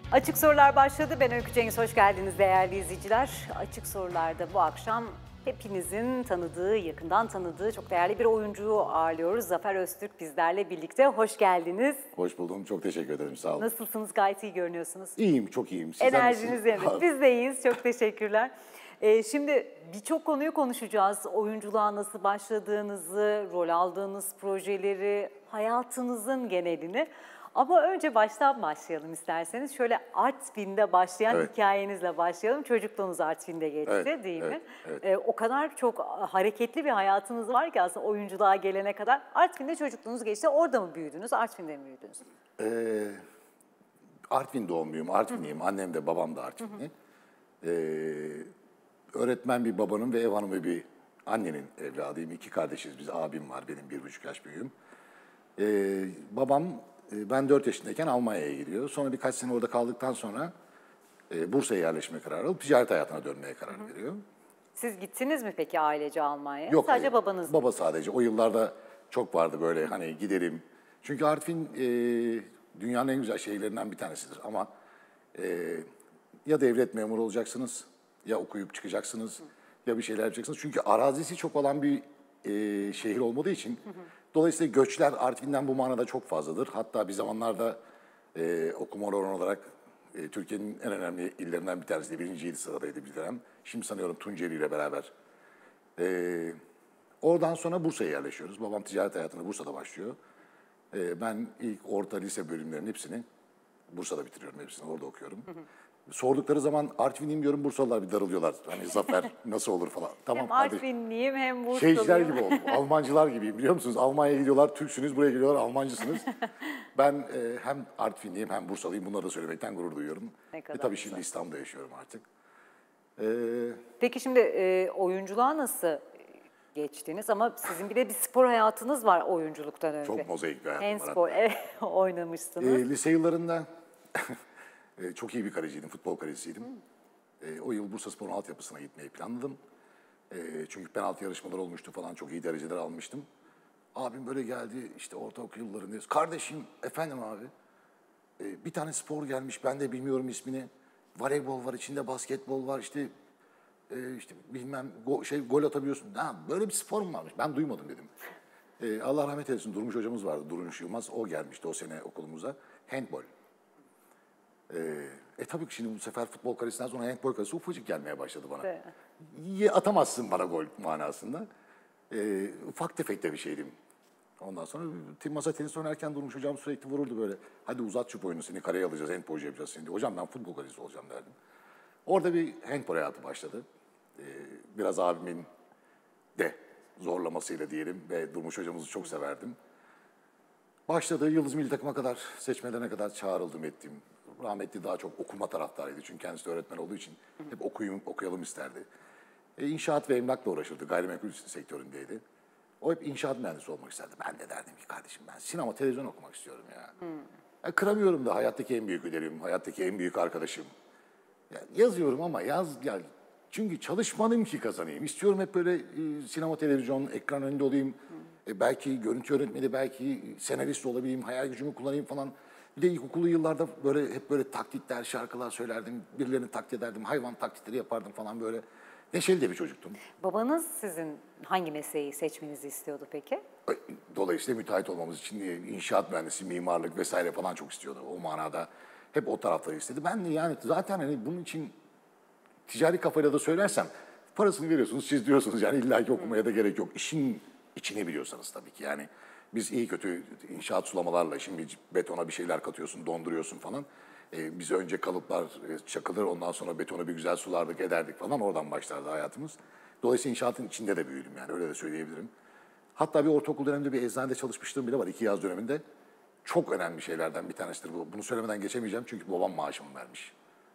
Açık Sorular başladı. Ben Öykü Cengiz. Hoş geldiniz değerli izleyiciler. Açık Sorular'da bu akşam hepinizin tanıdığı, yakından tanıdığı çok değerli bir oyuncuyu ağırlıyoruz. Zafer Öztürk bizlerle birlikte. Hoş geldiniz. Hoş buldum. Çok teşekkür ederim. Sağ olun. Nasılsınız? Gayet iyi görünüyorsunuz. İyiyim, çok iyiyim. Sizler Enerjiniz yerinde. Biz de iyiyiz. Çok teşekkürler. Şimdi birçok konuyu konuşacağız. Oyunculuğa nasıl başladığınızı, rol aldığınız projeleri, hayatınızın genelini. Ama önce baştan başlayalım isterseniz. Şöyle Artvin'de başlayan hikayenizle başlayalım. Çocukluğunuz Artvin'de geçti değil mi? Evet. O kadar çok hareketli bir hayatınız var ki aslında oyunculuğa gelene kadar. Artvin'de çocukluğunuz geçti. Orada mı büyüdünüz, Artvin'de mi büyüdünüz? Artvin doğumluyum, Artvinliyim. Annem de babam da Artvinli. Öğretmen bir babanın ve ev hanımı bir annenin evladıyım. 2 kardeşiz biz. Abim var, benim 1,5 yaş büyüğüm. Babam ben 4 yaşındayken Almanya'ya gidiyor. Sonra birkaç sene orada kaldıktan sonra Bursa'ya yerleşme kararı alıp ticaret hayatına dönmeye karar veriyor. Siz gittiniz mi peki ailece Almanya'ya? Yok, sadece hayır. Babanız mı? Baba sadece. O yıllarda çok vardı böyle hani gidelim. Çünkü Artvin dünyanın en güzel şehirlerinden bir tanesidir. Ama ya devlet memuru olacaksınız, ya okuyup çıkacaksınız, ya bir şeyler yapacaksınız. Çünkü arazisi çok olan bir şehir olmadığı için dolayısıyla göçler Artvin'den bu manada çok fazladır. Hatta bir zamanlarda okuma oranı olarak Türkiye'nin en önemli illerinden bir tanesi. 1. sıradaydı bir dönem. Şimdi sanıyorum Tunceli ile beraber. Oradan sonra Bursa'ya yerleşiyoruz. Babam ticaret hayatına Bursa'da başlıyor. Ben ilk orta lise bölümlerinin hepsini Bursa'da bitiriyorum, hepsini orada okuyorum. Sordukları zaman Artvinliyim diyorum, Bursalılar bir darılıyorlar. Hani Zafer nasıl olur falan. Tamam, hem Artvinliyim hem Bursalıyım. Şeyciler gibi oldum, Almancılar gibiyim biliyor musunuz? Almanya'ya gidiyorlar, Türksünüz, buraya geliyorlar, Almancısınız. Ben hem Artvinliyim hem Bursalıyım, bunları da söylemekten gurur duyuyorum. Tabii şimdi İstanbul'da yaşıyorum artık. Peki şimdi oyunculuğa nasıl geçtiniz? Ama sizin bir de bir spor hayatınız var oyunculuktan önce. Çok mozaik bir hayatım var. Handspor, oynamışsınız. Lise yıllarında çok iyi bir kaleciydim, futbol kalecisiydim. O yıl Bursaspor'un altyapısına gitmeyi planladım. Çünkü penaltı yarışmaları olmuştu falan, çok iyi dereceler almıştım. Abim böyle geldi, işte ortaokul yıllarındayız. Kardeşim, efendim abi, bir tane spor gelmiş, ben de bilmiyorum ismini. Voleybol var, içinde basketbol var, işte bilmem gol atabiliyorsun. Ha, böyle bir spor mu varmış? Ben duymadım dedim. Allah rahmet eylesin, Durmuş hocamız vardı, Durmuş Yılmaz. O gelmişti o sene okulumuza. Handball. Tabii ki şimdi bu sefer futbol kalesinden sonra handball kalesi ufacık gelmeye başladı bana. Evet. Atamazsın bana gol manasında. Ufak tefek de bir şeydim. Ondan sonra masa tenisi oynarken Durmuş hocam sürekli vururdu böyle. Hadi uzat şu boyunu, seni kareye alacağız, handball yapacağız seni. Hocam ben futbol kalecisi olacağım derdim. Orada bir handball hayatı başladı. Biraz abimin de zorlamasıyla diyelim ve Durmuş hocamızı çok severdim. Başladı, Yıldız Milli Takım'a kadar, seçmelerine kadar çağrıldım ettim. Rahmetli daha çok okuma taraftarıydı çünkü kendisi de öğretmen olduğu için hep okuyalım isterdi. İnşaat ve emlakla uğraşırdı, gayrimenkul sektöründeydi. O hep inşaat mühendisi olmak isterdi. Ben de derdim ki kardeşim ben sinema, televizyon okumak istiyorum ya. Kıramıyorum da hayattaki en büyük ödevim, hayattaki en büyük arkadaşım. Ya, yazıyorum ama çünkü çalışmadım ki kazanayım. İstiyorum hep böyle sinema, televizyon, ekran önünde olayım. Belki görüntü yönetmeni, belki senarist olabileyim, hayal gücümü kullanayım falan. Bir de ilkokulu yıllarda hep böyle taklitler, şarkılar söylerdim. Birilerini taklit ederdim, hayvan taklitleri yapardım falan böyle. Neşeli de bir çocuktum. Babanız sizin hangi mesleği seçmenizi istiyordu peki? Dolayısıyla müteahhit olmamız için inşaat mühendisi, mimarlık vesaire falan çok istiyordu. O manada hep o tarafları istedi. Ben de yani zaten hani bunun için ticari kafayla da söylersem parasını veriyorsunuz, çizdiriyorsunuz. Yani illaki okumaya da gerek yok. İşin içini biliyorsanız tabii ki yani. Biz iyi kötü inşaat sulamalarla, şimdi betona bir şeyler katıyorsun, donduruyorsun falan. Biz önce kalıplar çakılır, ondan sonra betonu bir güzel sulardık, ederdik falan. Oradan başlardı hayatımız. Dolayısıyla inşaatın içinde de büyüdüm yani, öyle de söyleyebilirim. Hatta bir ortaokul döneminde bir eczanede çalışmışlığım bile var, 2 yaz döneminde. Çok önemli şeylerden bir tanesidir bu. Bunu söylemeden geçemeyeceğim çünkü babam maaşımı vermiş.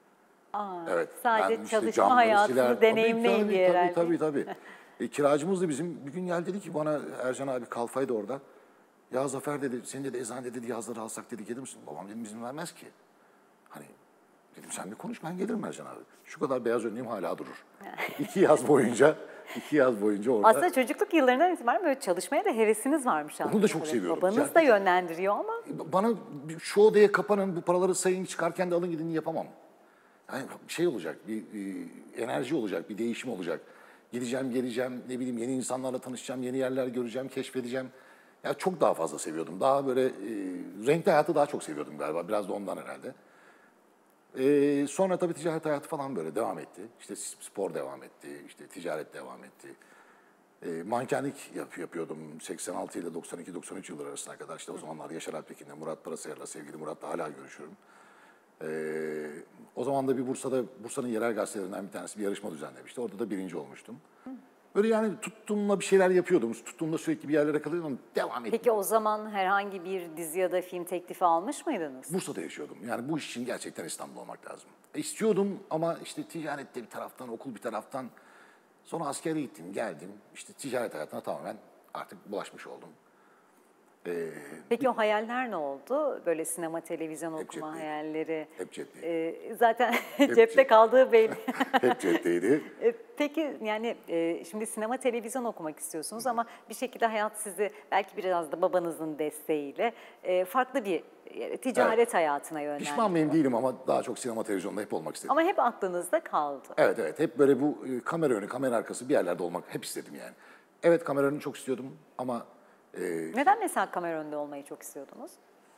Evet. Sadece çalışma hayatını deneyimleyin diye herhalde. Tabii. Kiracımız da bizim bir gün geldi dedi ki bana, Ercan abi Kalfay da orada. Ya Zafer dedi, seni de eczanede dedi yazları alsak dedi, gelir misin? Babam dedim izin vermez ki. Hani dedim sen bir konuş, ben gelirim Ercan abi. Şu kadar beyaz önlüğüm hala durur. 2 yaz boyunca orada. Aslında çocukluk yıllarından itibaren böyle çalışmaya da hevesiniz varmış aslında. Onu da çok seviyorum. Babanız da yönlendiriyor ama. bana şu odaya kapanın, bu paraları sayın, çıkarken de alın gidin yapamam. Yani şey olacak, bir enerji olacak, bir değişim olacak. Gideceğim, geleceğim, ne bileyim yeni insanlarla tanışacağım, yeni yerler göreceğim, keşfedeceğim. Ya çok daha fazla seviyordum. Daha böyle renkli hayatı daha çok seviyordum galiba. Biraz da ondan herhalde. Sonra tabii ticaret hayatı falan böyle devam etti. İşte spor devam etti, işte ticaret devam etti. Mankenlik yapıyordum 86 ile 92-93 yılları arasına kadar. İşte o zamanlar Yaşar Alptekin'le, Murat Parasayar'la, sevgili Murat'la hala görüşüyorum. O zaman da Bursa'nın yerel gazetelerinden bir tanesi bir yarışma düzenlemişti. Orada da birinci olmuştum. Böyle yani tuttuğumla bir şeyler yapıyordum. Tuttuğumla sürekli bir yerlere kalıyordum. Devam ettim. Peki o zaman herhangi bir dizi ya da film teklifi almış mıydınız? Bursa'da yaşıyordum. Yani bu iş için gerçekten İstanbul'da olmak lazım. İstiyordum ama işte ticarette bir taraftan, okul bir taraftan. Sonra askere gittim, geldim. İşte ticaret hayatına tamamen artık bulaşmış oldum. Peki o hayaller ne oldu? Böyle sinema, televizyon Hep okuma cepteydi. hayalleri. Hep cepteydi. Zaten cepte cepte. kaldığı belli. Hep cepteydi. Peki yani şimdi sinema, televizyon okumak istiyorsunuz ama bir şekilde hayat sizi belki biraz da babanızın desteğiyle farklı bir ticaret hayatına yönlendirdi. Pişman mıyım değilim ama daha çok sinema televizyonda hep olmak istedim. Ama hep aklınızda kaldı. Evet evet, hep böyle bu kamera önü, kamera arkası bir yerlerde olmak hep istedim yani. Evet, kamera önü çok istiyordum ama Neden mesela kamera önünde olmayı çok istiyordunuz?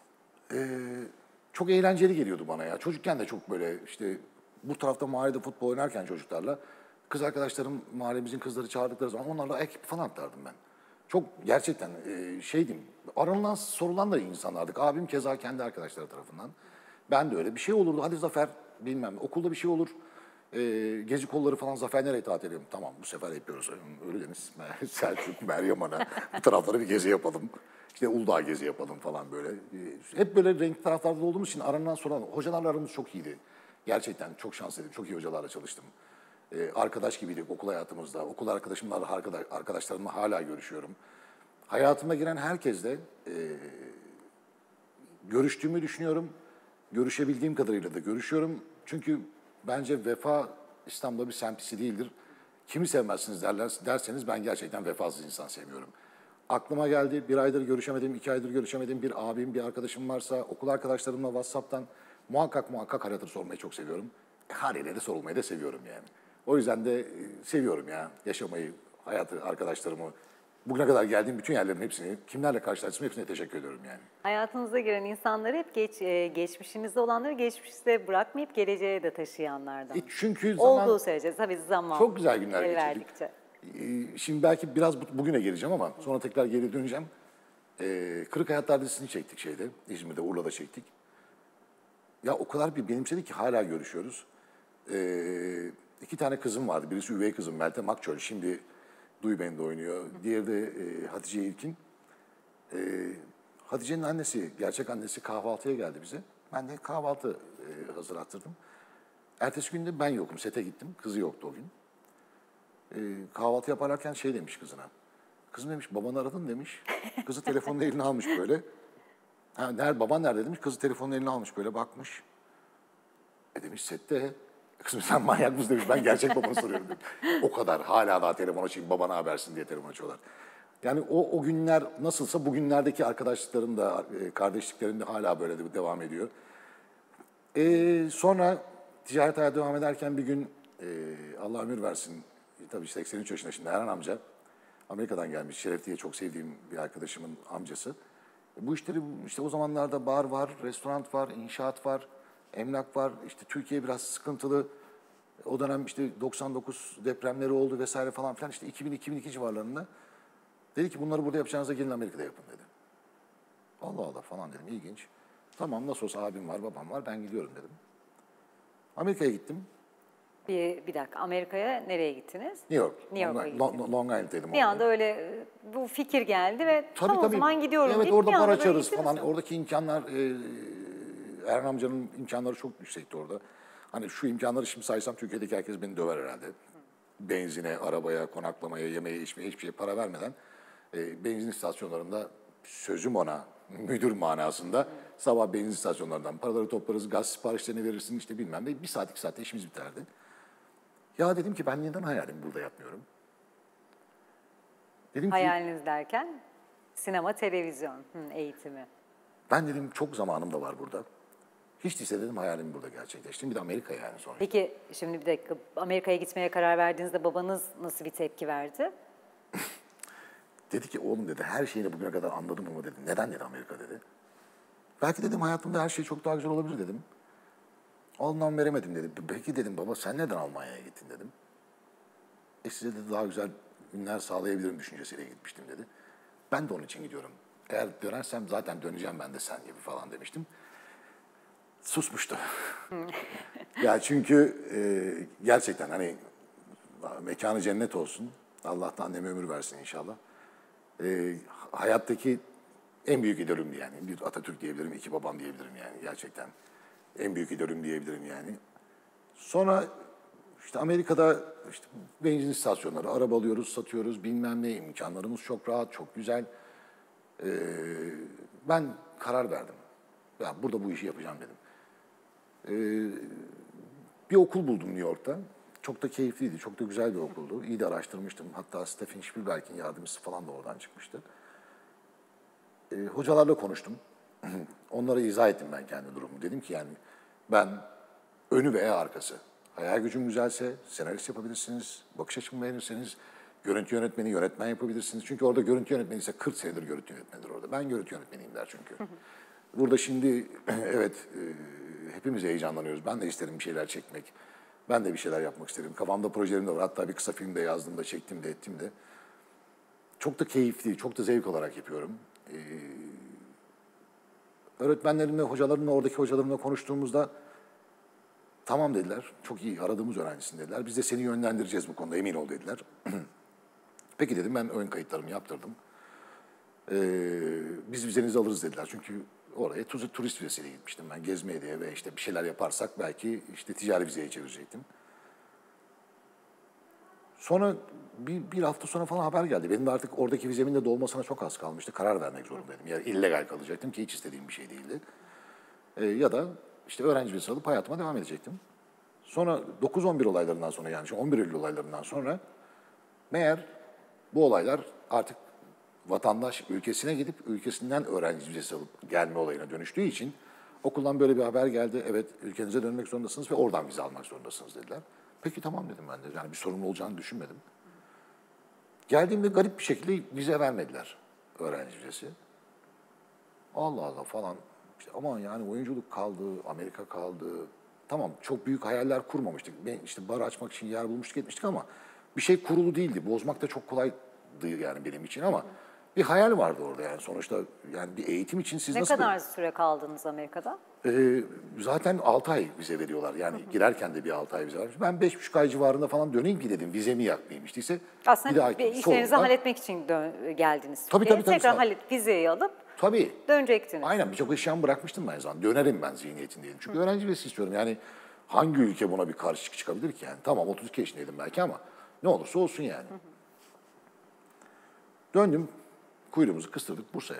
çok eğlenceli geliyordu bana ya. Çocukken de çok böyle işte bu tarafta mahallede futbol oynarken çocuklarla kız arkadaşlarım, mahallemizin kızları çağırdıkları zaman onlarla ekip falan atlardım ben. Çok gerçekten şeydim, aranılan sorulan da insanlardık. Abim keza kendi arkadaşları tarafından. Ben de öyle. Bir şey olurdu, hadi Zafer bilmem okulda bir şey olur. Gezi kolları falan Zafer nereye tatil edelim? Tamam bu sefer yapıyoruz. Ölüdeniz, Selçuk, Meryem Ana. Bu taraflara bir gezi yapalım. İşte Uludağ gezi yapalım falan böyle. Hep böyle renkli taraflarda olduğumuz için aranılan sorulan. Hocalarla aramız çok iyiydi. Gerçekten çok şanslıydım. Çok iyi hocalarla çalıştım. Arkadaş gibiydik okul hayatımızda. Okul arkadaşımlarla, arkadaşlarımla hala görüşüyorum. Hayatıma giren herkesle görüştüğümü düşünüyorum. Görüşebildiğim kadarıyla da görüşüyorum. Çünkü bence vefa İslam'da bir semtisi değildir. Kimi sevmezsiniz derseniz ben gerçekten vefasız insan sevmiyorum. Aklıma geldi, bir aydır görüşemedim, 2 aydır görüşemedim. Bir abim, bir arkadaşım varsa okul arkadaşlarımla WhatsApp'tan muhakkak hal hatır sormayı çok seviyorum. Haliyle de sorulmayı da seviyorum yani. O yüzden de seviyorum ya yaşamayı, hayatı, arkadaşlarımı. Bugüne kadar geldiğim bütün yerlerin hepsini, kimlerle karşılaştım hepsine teşekkür ediyorum yani. Hayatınıza giren insanları hep geçmişinizde olanları geçmişte bırakmayıp geleceğe de taşıyanlardan. Çünkü zaman Olduğu sürece tabii zaman çok güzel günler el geçirdik. verdikçe. Şimdi belki biraz bugüne geleceğim ama sonra tekrar geri döneceğim. Kırık Hayatlar dizisini çektik İzmir'de, Urla'da çektik. Ya o kadar bir benimsedi ki hala görüşüyoruz. 2 tane kızım vardı. Birisi üvey kızım Meltem Akçöl. Şimdi Duy Beni'de oynuyor. Diğeri de Hatice İlkin. Hatice'nin annesi, gerçek annesi kahvaltıya geldi bize. Ben de kahvaltı hazırlattırdım. Ertesi gün de ben yokum. Sete gittim. Kızı yoktu o gün. Kahvaltı yaparken şey demiş kızına. Kızım demiş babanı aradın demiş. Kızı telefonun eline almış böyle. Baban nerede demiş. Kızı telefonun eline almış böyle bakmış. Demiş sette. Kızım sen manyak mısın demiş. Ben gerçek babanı soruyorum demiş. O kadar. Hala daha telefon açayım babana habersin diye telefon açıyorlar. Yani o günler nasılsa bugünlerdeki arkadaşlıklarım da kardeşliklerim de hala böyle de devam ediyor. Sonra ticaret hayatı devam ederken bir gün Allah ömür versin tabii 83 yaşında şimdi Erhan amca Amerika'dan gelmiş. Şeref diye çok sevdiğim bir arkadaşımın amcası. Bu işleri işte o zamanlarda bar var, restoran var, inşaat var, emlak var. İşte Türkiye biraz sıkıntılı. O dönem işte 99 depremleri oldu vesaire falan filan. İşte 2000-2002 civarlarında. Dedi ki bunları burada yapacağınıza gelin Amerika'da yapın dedi. Allah Allah falan dedim ilginç. Tamam nasıl olsa abim var, babam var ben gidiyorum dedim. Amerika'ya gittim. Bir dakika Amerika'ya nereye gittiniz? New York. New York'a gittiniz. Long Island'daydım. Bir anda öyle bu fikir geldi ve tamam o zaman gidiyorum Evet deyip orada bir bar anda böyle açarız gittiniz falan. mi? Oradaki imkanlar, Erhan amcanın imkanları çok yüksekti orada. Hani şu imkanları şimdi saysam Türkiye'deki herkes beni döver herhalde. Benzine, arabaya, konaklamaya, yemeğe, içmeye hiçbir şeye para vermeden benzin istasyonlarında sözüm ona müdür manasında sabah benzin istasyonlarından paraları toplarız, gaz siparişlerini verirsin işte bilmem ne. 1 saat 2 saatte işimiz biterdi. Ya dedim ki ben neden hayalimi burada yapmıyorum? Dedim ki Hayaliniz derken sinema, televizyon eğitimi. Ben dedim çok zamanım da var burada. Hiç değilse dedim hayalimi burada gerçekleştirdim. Bir de Amerika yani sonra. Peki şimdi bir dakika, Amerika'ya gitmeye karar verdiğinizde babanız nasıl bir tepki verdi? Dedi ki oğlum dedi her şeyini bugüne kadar anladım ama dedi. Neden dedi Amerika dedi. Belki dedim hayatımda her şey çok daha güzel olabilir dedim. Anlam veremedim dedi. Peki dedim baba sen neden Almanya'ya gittin dedim. Size de daha güzel günler sağlayabilirim düşüncesiyle gitmiştim dedi. Ben de onun için gidiyorum. Eğer dönersem zaten döneceğim ben de sen gibi falan demiştim. Susmuştu. Ya çünkü gerçekten hani mekanı cennet olsun. Allah da anneme ömür versin inşallah. Hayattaki en büyük idolümdü yani. Bir Atatürk diyebilirim, iki babam diyebilirim yani gerçekten. En büyük idolüm diyebilirim yani. Sonra işte Amerika'da işte benzin istasyonları, araba alıyoruz, satıyoruz, bilmem ne, imkanlarımız çok rahat, çok güzel. Ben karar verdim. Ya burada bu işi yapacağım dedim. Bir okul buldum New York'ta. Çok da keyifliydi, çok da güzel bir okuldu. İyi de araştırmıştım. Hatta Stephen Spielberg'in yardımcısı falan da oradan çıkmıştı. Hocalarla konuştum. Onlara izah ettim ben kendi durumu. Dedim ki yani ben önü veya arkası. Hayal gücüm güzelse senarist yapabilirsiniz. Bakış açımı beğenirseniz görüntü yönetmeni, yönetmen yapabilirsiniz. Çünkü orada görüntü yönetmeni ise 40 senedir görüntü yönetmenidir orada. Ben görüntü yönetmeniyim der çünkü. Burada şimdi evet hepimiz heyecanlanıyoruz. Ben de isterim bir şeyler çekmek. Ben de bir şeyler yapmak isterim. Kafamda projelerim de var. Hatta bir kısa film de yazdım da, çektim de, ettim de. Çok da keyifli, çok da zevk olarak yapıyorum. Öğretmenlerimle, hocalarımla, oradaki hocalarımla konuştuğumuzda tamam dediler. Çok iyi, aradığımız öğrencisin dediler. Biz de seni yönlendireceğiz bu konuda, emin ol dediler. Peki dedim, ben ön kayıtlarımı yaptırdım. Biz vizenizi alırız dediler. Çünkü oraya turist vizesiyle gitmiştim ben. Gezmeye diye ve işte bir şeyler yaparsak belki işte ticari vizeye çevirecektim. Sonra bir hafta sonra falan haber geldi. Benim de artık oradaki vizemin de dolmasına çok az kalmıştı. Karar vermek zorundaydım. Yani illegal kalacaktım ki hiç istediğim bir şey değildi. Ya da işte öğrenci vizesi alıp hayatıma devam edecektim. Sonra 9-11 olaylarından sonra yani 11 Eylül olaylarından sonra meğer bu olaylar artık vatandaş ülkesine gidip ülkesinden öğrenci vizesi alıp gelme olayına dönüştüğü için okuldan böyle bir haber geldi. Evet ülkenize dönmek zorundasınız ve oradan vize almak zorundasınız dediler. Peki tamam dedim ben de. Yani bir sorun olacağını düşünmedim. Geldiğimde garip bir şekilde vize vermediler öğrenci vizesi. Allah Allah falan. İşte aman yani oyunculuk kaldı, Amerika kaldı. Tamam çok büyük hayaller kurmamıştık. Ben işte bar açmak için yer bulmuştuk etmiştik ama bir şey kurulu değildi. Bozmak da çok kolaydı yani benim için ama bir hayal vardı orada yani sonuçta yani bir eğitim için siz Ne nasıl... kadar süre kaldınız Amerika'da? Zaten 6 ay vize veriyorlar yani girerken de bir 6 ay vize var. Ben 5,5 ay civarında falan döneyim ki dedim vizemi yakmayayım işte ise Aslında işlerinizi halletmek için geldiniz. Tabii. Tekrar vizeyi alıp Tabii. dönecektiniz. Aynen birçok eşyamı bırakmıştım ben zaten. Dönerim ben zihniyetindeydim. Çünkü öğrenci vizesi istiyorum. Yani hangi ülke buna bir karşı çıkabilir ki yani? Tamam 32 yaşındaydım belki ama ne olursa olsun yani. Döndüm. Kuyruğumuzu kıstırdık Bursa'ya.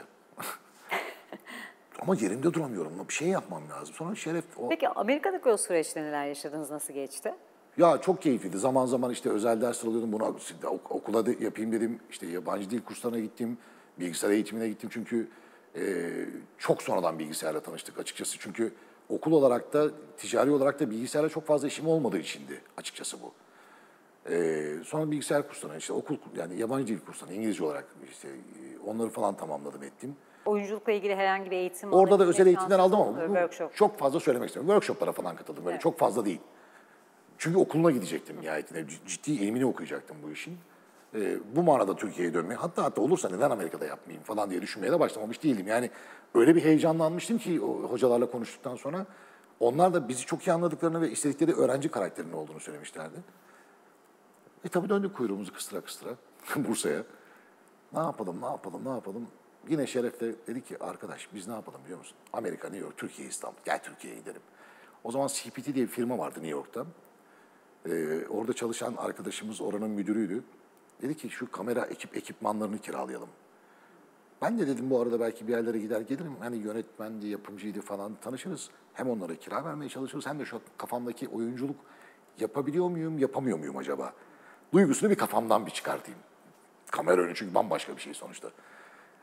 Ama yerimde duramıyorum. Bir şey yapmam lazım. Sonra Şeref... Peki Amerika'daki o süreçte neler yaşadınız? Nasıl geçti? Ya çok keyifliydi. Zaman zaman işte özel ders alıyordum. Bunu okula da yapayım dedim. İşte yabancı dil kurslarına gittim. Bilgisayar eğitimine gittim. Çünkü çok sonradan bilgisayarla tanıştık açıkçası. Çünkü okul olarak da, ticari olarak da bilgisayarla çok fazla işim olmadığı içindi açıkçası bu. Sonra bilgisayar kurslarına, işte okul, yani yabancı dil kurslarına, İngilizce olarak işte onları falan tamamladım, ettim. Oyunculukla ilgili herhangi bir eğitim Orada da özel eğitimler aldım ama workshop. çok fazla söylemek istemiyorum. Workshoplara falan katıldım. Böyle çok fazla değil. Çünkü okuluna gidecektim nihayetinde. Ciddi ilmini okuyacaktım bu işin. Bu manada Türkiye'ye dönmeyi, hatta olursa neden Amerika'da yapmayayım falan diye düşünmeye de başlamamış değilim. Yani öyle bir heyecanlanmıştım ki o hocalarla konuştuktan sonra. Onlar da bizi çok iyi anladıklarını ve istedikleri öğrenci karakterinin olduğunu söylemişlerdi. Tabii döndük kuyruğumuzu kıstıra kıstıra Bursa'ya. Ne yapalım? Yine Şeref de dedi ki arkadaş biz ne yapalım biliyor musun? Amerika, New York, Türkiye, İstanbul. Gel Türkiye'ye gidelim. O zaman CPT diye bir firma vardı New York'ta. Orada çalışan arkadaşımız oranın müdürüydü. Dedi ki şu kamera ekipmanlarını kiralayalım. Ben de dedim bu arada belki bir yerlere gider gelirim. Hani yönetmendi, yapımcıydı falan tanışırız. Hem onlara kira vermeye çalışırız hem de şu kafamdaki oyunculuk yapabiliyor muyum, yapamıyor muyum acaba? Duygusunu bir kafamdan bir çıkartayım. Kamera önü çünkü bambaşka bir şey sonuçta.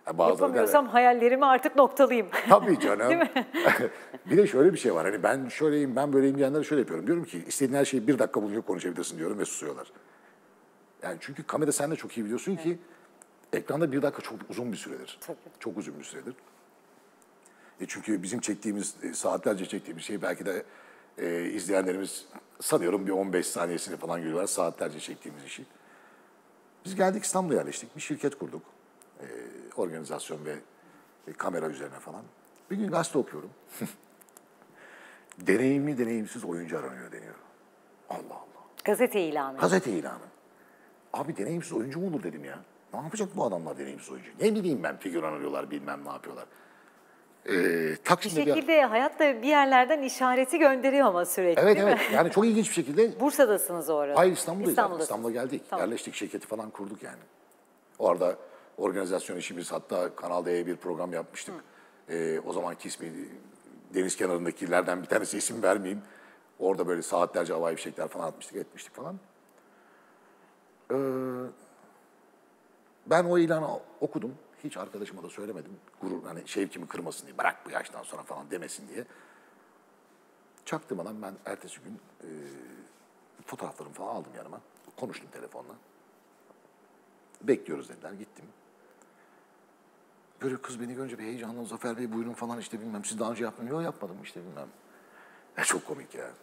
Yani bazıları Yapamıyorsam hayallerimi artık noktalayayım. tabii canım. Değil mi? Bir de şöyle bir şey var. Hani ben şöyleyim, ben böyleyim diyenlere şöyle yapıyorum. Diyorum ki istediğin her şeyi 1 dakika boyunca konuşabilirsin diyorum ve susuyorlar. Yani çünkü kamera sen de çok iyi biliyorsun ki ekranda 1 dakika çok uzun bir süredir. Tabii. Çok uzun bir süredir. Çünkü bizim çektiğimiz, saatlerce çektiğimiz şey belki de izleyenlerimiz sanıyorum bir 15 saniyesini falan görüyorlar saatlerce çektiğimiz işi. Biz geldik İstanbul'a yerleştik. Bir şirket kurduk. Organizasyon ve kamera üzerine falan. Bir gün gazete okuyorum. Deneyimli deneyimsiz oyuncu aranıyor deniyor. Allah Allah. Gazete ilanı. Gazete ilanı. Abi deneyimsiz oyuncu mu olur dedim ya. Ne yapacak bu adamlar deneyimsiz oyuncu? Ne bileyim ben figüran arıyorlar bilmem ne yapıyorlar. Bir Taksim'de şekilde hayat da bir yerlerden işareti gönderiyor ama sürekli Evet değil evet mi? yani çok ilginç bir şekilde. Bursa'dasınız o arada. Hayır İstanbul'dayız. İstanbul'dasınız. İstanbul'a geldik. Tamam. Yerleştik şirketi falan kurduk yani. Orada organizasyon işimiz hatta Kanal D'ye bir program yapmıştık. O zamanki ismi deniz kenarındakilerden bir tanesi isim vermeyeyim. Orada böyle saatlerce havai fişekler falan atmıştık etmiştik falan. Ben o ilanı okudum. Hiç arkadaşıma da söylemedim. Gurur hani şevkimi kırmasın diye. Bırak bu yaştan sonra falan demesin diye. Çaktırmadan ben ertesi gün fotoğraflarımı falan aldım yanıma. Konuştum telefonla. Bekliyoruz dediler. Gittim. Böyle kız beni görünce bir heyecanlı Zafer Bey buyurun falan işte bilmem. Siz daha önce yaptınız mı? Yok yapmadım işte bilmem. Çok komik ya.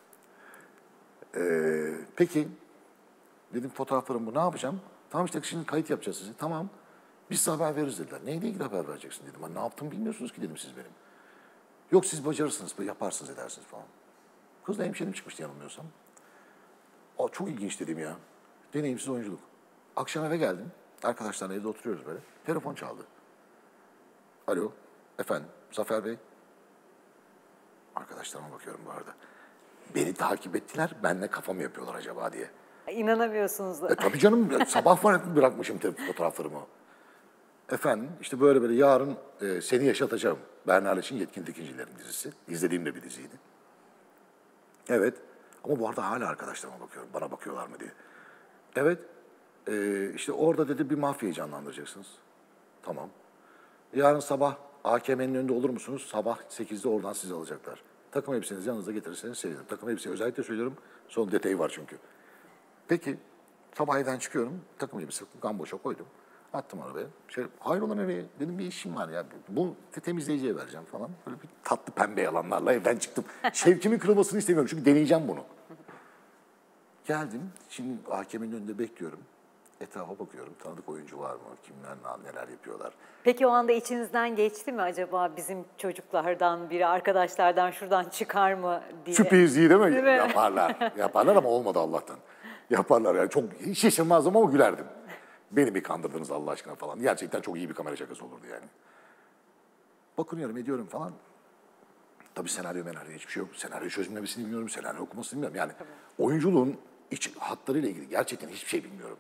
Peki dedim fotoğraflarım bu ne yapacağım? Tamam işte şimdi kayıt yapacağız sizi. Tamam. Biz size haber veririz dediler. Neyle ilgili haber vereceksin dedim. Ne yaptığımı bilmiyorsunuz ki dedim siz benim. Yok siz bacırırsınız, yaparsınız edersiniz falan. Kız da hemşerim çıkmıştı yanılmıyorsam. O çok ilginç dedim ya. Deneyimsiz oyunculuk. Akşam eve geldim. Arkadaşlarla evde oturuyoruz böyle. Telefon çaldı. Alo, efendim, Zafer Bey. Arkadaşlarıma bakıyorum bu arada. Beni takip ettiler, benle kafa mı yapıyorlar acaba diye. İnanamıyorsunuz da. Tabii canım, sabah var bırakmışım fotoğraflarımı. Efendim, işte böyle böyle yarın seni yaşatacağım. Bernal için Yetkin Tekincilerin dizisi. İzlediğim de bir diziydi. Evet. Ama bu arada hala arkadaşlarıma bakıyorum. Bana bakıyorlar mı diye. Evet. İşte orada dedi bir mafyayı canlandıracaksınız. Tamam. Yarın sabah AKM'nin önünde olur musunuz? Sabah 8'de oradan sizi alacaklar. Takım elbisenizi yanınıza getirirseniz sevinirim. Takım elbise özellikle söylüyorum. Son detayı var çünkü. Peki. Sabah evden çıkıyorum. Takım elbise gamboşa koydum. Attım arabaya. Hayrola nereye? Dedim bir işim var ya. Bu temizleyiciye vereceğim falan. Böyle bir tatlı pembe yalanlarla evden çıktım. Şevkimin kırılmasını istemiyorum çünkü deneyeceğim bunu. Geldim. Şimdi hakemin önünde bekliyorum. Etrafa bakıyorum. Tanıdık oyuncu var mı? Kimler neler yapıyorlar? Peki o anda içinizden geçti mi acaba bizim çocuklardan biri, arkadaşlardan şuradan çıkar mı diye? Sürpriz değil mi? Değil mi? Yaparlar. Yaparlar ama olmadı Allah'tan. Yaparlar yani. Çok hiç şaşırmazdım ama gülerdim. Beni bir kandırdınız Allah aşkına falan. Gerçekten çok iyi bir kamera şakası olurdu yani. Bakınıyorum ediyorum falan. Tabii senaryo hiçbir şey yok. Senaryo çözümlemesini bilmiyorum. Senaryo okumasını bilmiyorum. Yani oyunculuğun iç hatlarıyla ilgili gerçekten hiçbir şey bilmiyorum.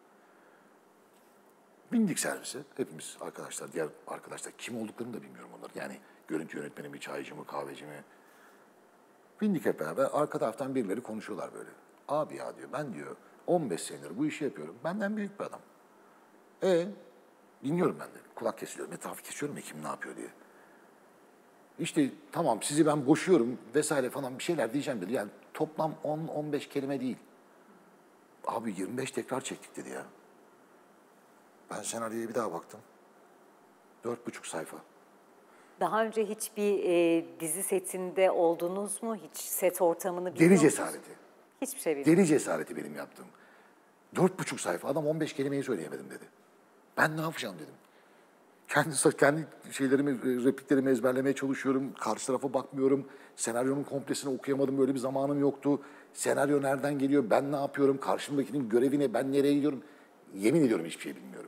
Bindik servise. Hepimiz arkadaşlar, diğer arkadaşlar kim olduklarını da bilmiyorum onları. Yani görüntü yönetmeni mi, çaycı mı, kahveci mi? Bindik hep beraber. Arka taraftan birileri konuşuyorlar böyle. Abi ya diyor ben diyor 15 senedir bu işi yapıyorum. Benden büyük bir adam. Dinliyorum ben de. Kulak kesiliyorum. Etrafı kesiyorum ya kim ne yapıyor diye. İşte tamam sizi ben boşuyorum vesaire falan bir şeyler diyeceğim dedi. Yani toplam 10-15 kelime değil. Abi 25 tekrar çektik dedi ya. Ben senaryoya bir daha baktım. 4,5 sayfa. Daha önce hiçbir dizi setinde oldunuz mu? Hiç set ortamını biliyor Deli musunuz? cesareti. Hiçbir şey bilmiyorum. Deli cesareti benim yaptığım. 4,5 sayfa. Adam 15 kelimeyi söyleyemedim dedi. Ben ne yapacağım dedim. Kendi şeylerimi, repliklerimi ezberlemeye çalışıyorum. Karşı tarafa bakmıyorum. Senaryonun komplesini okuyamadım. Böyle bir zamanım yoktu. Senaryo nereden geliyor? Ben ne yapıyorum? Karşımdakinin görevi ne? Ben nereye gidiyorum? Yemin ediyorum hiçbir şey bilmiyorum.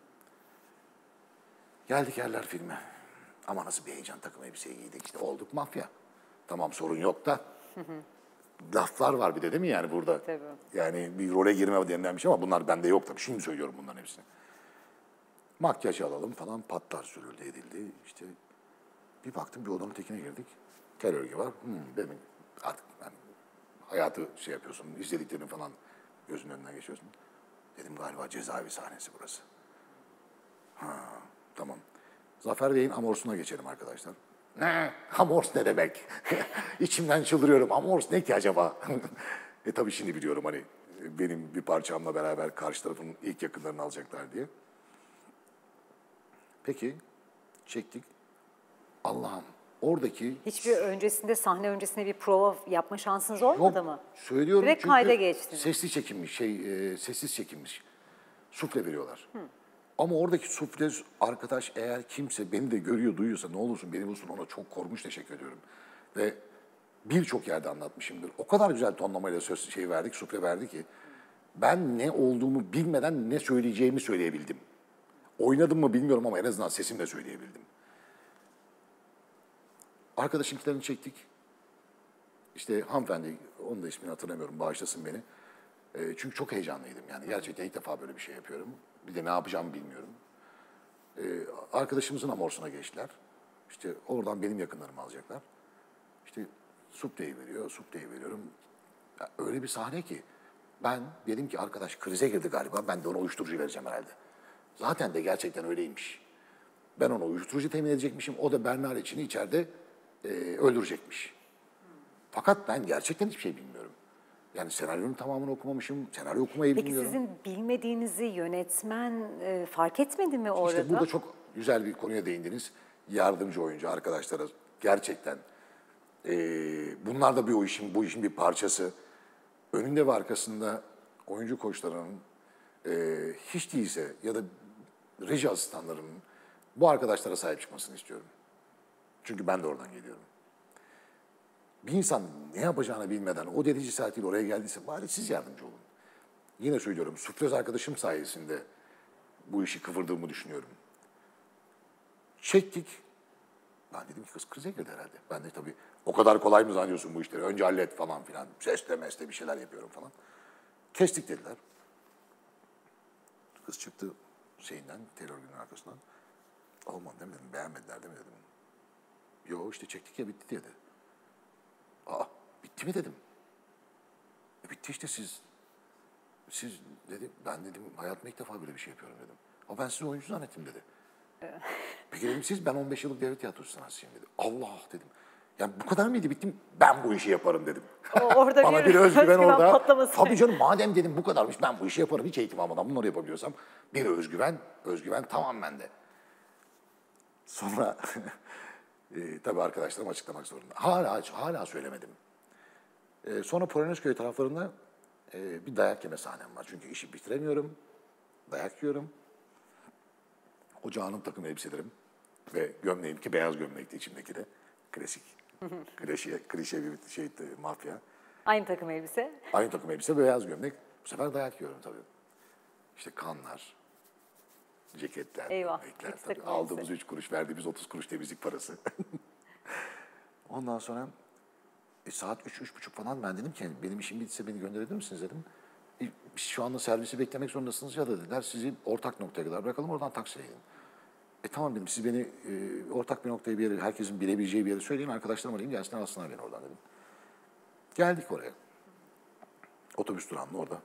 Geldik Yerler filme. Ama nasıl bir heyecan takım elbiseyi giydik. İşte olduk mafya. Tamam sorun yok da. Laflar var bir de değil mi yani burada? Tabii. Yani bir role girme denilen bir şey ama bunlar bende yok tabii. Şimdi söylüyorum bunların hepsini. Makyaj alalım falan patlar sürüldü edildi. İşte bir baktım bir odanın tekine girdik. Tel örgü var. Demin artık yani hayatı şey yapıyorsun, izlediklerini falan gözünün önünden geçiyorsun. Dedim galiba cezaevi sahnesi burası. Tamam. Zafer Bey'in amorsuna geçelim arkadaşlar. Ne? Amors ne demek? İçimden çıldırıyorum. Amors ne ki acaba? Tabii şimdi biliyorum hani benim bir parçamla beraber karşı tarafın ilk yakınlarını alacaklar diye. Peki çektik. Allah'ım oradaki... Hiçbir öncesinde, sahne öncesinde bir prova yapma şansınız olmadı mı? Söylüyorum Direkt çünkü kayda geçtiniz. sesli çekilmiş, sessiz çekilmiş. Sufle veriyorlar. Ama oradaki sufle arkadaş eğer kimse beni de görüyor, duyuyorsa ne olursun beni bulsun, ona çok korkunç teşekkür ediyorum. Ve birçok yerde anlatmışımdır. O kadar güzel tonlamayla verdik, sufle verdi ki ben ne olduğumu bilmeden ne söyleyeceğimi söyleyebildim. Oynadım mı bilmiyorum ama en azından sesimle söyleyebildim. Arkadaşınkilerini çektik. İşte hanımefendi, onun da ismini hatırlamıyorum, bağışlasın beni. Çünkü çok heyecanlıydım yani. Gerçekten ilk defa böyle bir şey yapıyorum. Bir de ne yapacağımı bilmiyorum. Arkadaşımızın amorsuna geçtiler. İşte oradan benim yakınlarımı alacaklar. İşte supleyi veriyor, supleyi veriyorum. Ya öyle bir sahne ki ben dedim ki arkadaş krize girdi galiba, ben de ona uyuşturucu vereceğim herhalde. Zaten de gerçekten öyleymiş. Ben ona uyuşturucu temin edecekmişim, o da Bernard içini içeride öldürecekmiş. Fakat ben gerçekten hiçbir şey bilmiyorum. Yani senaryonun tamamını okumamışım, senaryo okumayı Peki bilmiyorum. sizin bilmediğinizi yönetmen fark etmedi mi orada? İşte burada çok güzel bir konuya değindiniz. Yardımcı oyuncu arkadaşlara gerçekten bunlar da bu işin bir parçası. Önünde ve arkasında oyuncu koçlarının hiç değilse ya da reji asistanlarının bu arkadaşlara sahip çıkmasını istiyorum. Çünkü ben de oradan geliyorum. Bir insan ne yapacağını bilmeden o derece saatiyle oraya geldiyse bari siz yardımcı olun. Yine söylüyorum, suflöz arkadaşım sayesinde bu işi kıvırdığımı düşünüyorum. Çektik. Ben dedim ki kız krize girdi herhalde. Ben de tabii o kadar kolay mı zannediyorsun bu işleri? Önce hallet falan filan. Sesle mesle bir şeyler yapıyorum falan. Kestik dediler. Kız çıktı terör günün arkasından. Olmadı demedim, beğenmediler demedim. Yo işte çektik ya bitti dedi. Aa bitti mi dedim. Bitti işte siz dedi, ben dedim hayatımda ilk defa böyle bir şey yapıyorum dedim. Ama ben sizi oyuncu zannettim dedi. Peki dedim siz, ben 15 yıllık devlet tiyatrosu sanatçısıyım dedi. Allah dedim. Yani bu kadar mıydı bittim? Ben bu işi yaparım dedim. Orada bana bir özgüven orada. Patlaması. Tabii canım madem dedim bu kadarmış ben bu işi yaparım. Hiç eğitim almadan bunları yapabiliyorsam bir özgüven tamam bende. Sonra tabii arkadaşlarım açıklamak zorunda. Hala söylemedim. Sonra Polonezköy taraflarında bir dayak yeme sahnem var. Çünkü işi bitiremiyorum. Dayak yiyorum. Ocağının takım elbiselerim ve gömleğim ki beyaz gömlekti içimdeki de. Klasik. Klişe bir şey mafya. Aynı takım elbise. Aynı takım elbise ve beyaz gömlek. Bu sefer dayak yiyorum tabii. İşte kanlar, ceketler, Eyvah, gömlekler. hepsi Tabii. takım Aldığımız elbise. 3 kuruş, verdiğimiz 30 kuruş temizlik parası. Ondan sonra saat 3-3.30 falan ben dedim ki benim işim bitse beni gönderebilir misiniz dedim. Biz şu anda servisi beklemek zorundasınız ya da dediler sizi ortak noktaya kadar bırakalım oradan taksiye gidin. Tamam dedim siz beni ortak bir noktaya bir yere, herkesin bilebileceği bir yere söyleyin, arkadaşlarım arayayım gelsinler alsınlar beni oradan dedim. Geldik oraya. Otobüs durağının orada.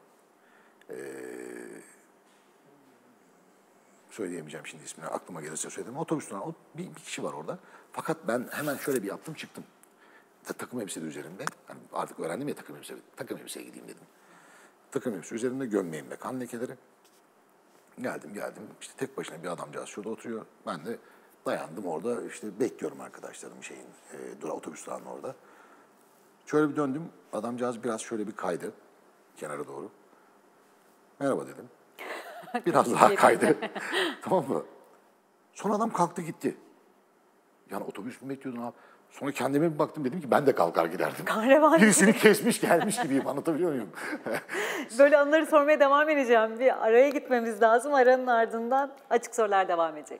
Söyleyemeyeceğim şimdi ismini, aklıma gelirse söyledim. Otobüs durağında bir kişi var orada. Fakat ben hemen şöyle bir yaptım çıktım. Takım elbise de üzerimde. Yani artık öğrendim ya takım elbiseye gideyim dedim. Takım elbise üzerimde, gömleğimle kan lekeleri. Geldim. İşte tek başına bir adamcağız şurada oturuyor. Ben de dayandım orada. İşte bekliyorum arkadaşlarım otobüs durağının orada. Şöyle bir döndüm. Adamcağız biraz şöyle bir kaydı kenara doğru. Merhaba dedim. Biraz daha kaydı. Tamam mı? Sonra adam kalktı gitti. Yani otobüs mü bekliyordun abi? Sonra kendime bir baktım dedim ki ben de kalkar giderdim. Kahraman. Birisini kesmiş gelmiş gibiyim, anlatabiliyor muyum? Böyle anıları sormaya devam edeceğim. Bir araya gitmemiz lazım. Aranın ardından Açık Sorular devam edecek.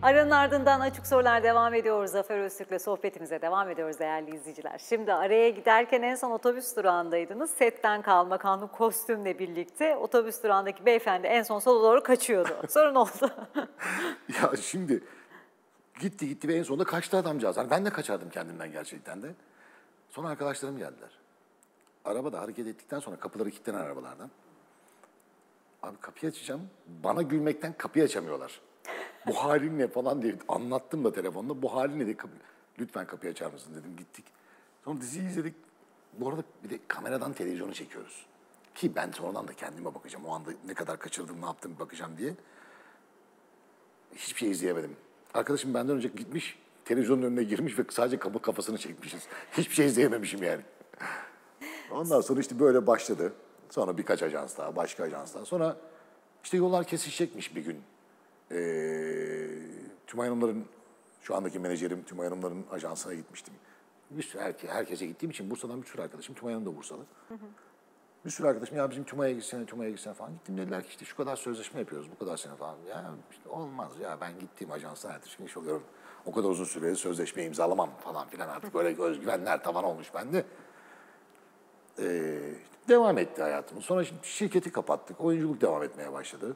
Aranın ardından Açık Sorular devam ediyoruz. Zafer Öztürk'le sohbetimize devam ediyoruz değerli izleyiciler. Şimdi araya giderken en son otobüs durağındaydınız. Setten kalma kanlı kostümle birlikte otobüs durağındaki beyefendi en son sola doğru kaçıyordu. Sonra ne oldu? Ya şimdi gitti ve en sonunda kaçtı adamcağız. Hani ben de kaçardım kendimden gerçekten de. Sonra arkadaşlarım geldiler. Arabada hareket ettikten sonra kapıları kilitlenen arabalardan. Abi kapıyı açacağım. Bana gülmekten kapıyı açamıyorlar. Bu halin ne falan diye anlattım da telefonda. Bu halin ne diye lütfen kapıyı açar mısın dedim, gittik. Sonra diziyi izledik. Bu arada bir de kameradan televizyonu çekiyoruz. Ki ben sonradan da kendime bakacağım. O anda ne kadar kaçırdım, ne yaptım bakacağım diye. Hiçbir şey izleyemedim. Arkadaşım benden önce gitmiş, televizyonun önüne girmiş ve sadece kafasını çekmişiz. Hiçbir şey izleyememişim yani. Ondan sonra işte böyle başladı. Sonra birkaç ajans daha, başka ajans daha. Sonra işte yollar kesişecekmiş bir gün. Tümay Hanımların, şu andaki menajerim Tümay Hanımların ajansına gitmiştim. Bir sürü herkese gittiğim için Bursa'dan bir sürü arkadaşım, Tümay Hanım da Bursalı. Bir sürü arkadaşım ya bizim Tümay'a gitsene falan. Gittim, dediler ki işte şu kadar sözleşme yapıyoruz, bu kadar sene falan. Ya işte olmaz ya, ben gittiğim ajanstan ertesi gün iş oluyorum. O kadar uzun süreli sözleşme imzalamam falan filan, artık böyle özgüvenler tavan olmuş bende. Devam etti hayatımız. Sonra şirketi kapattık, oyunculuk devam etmeye başladı.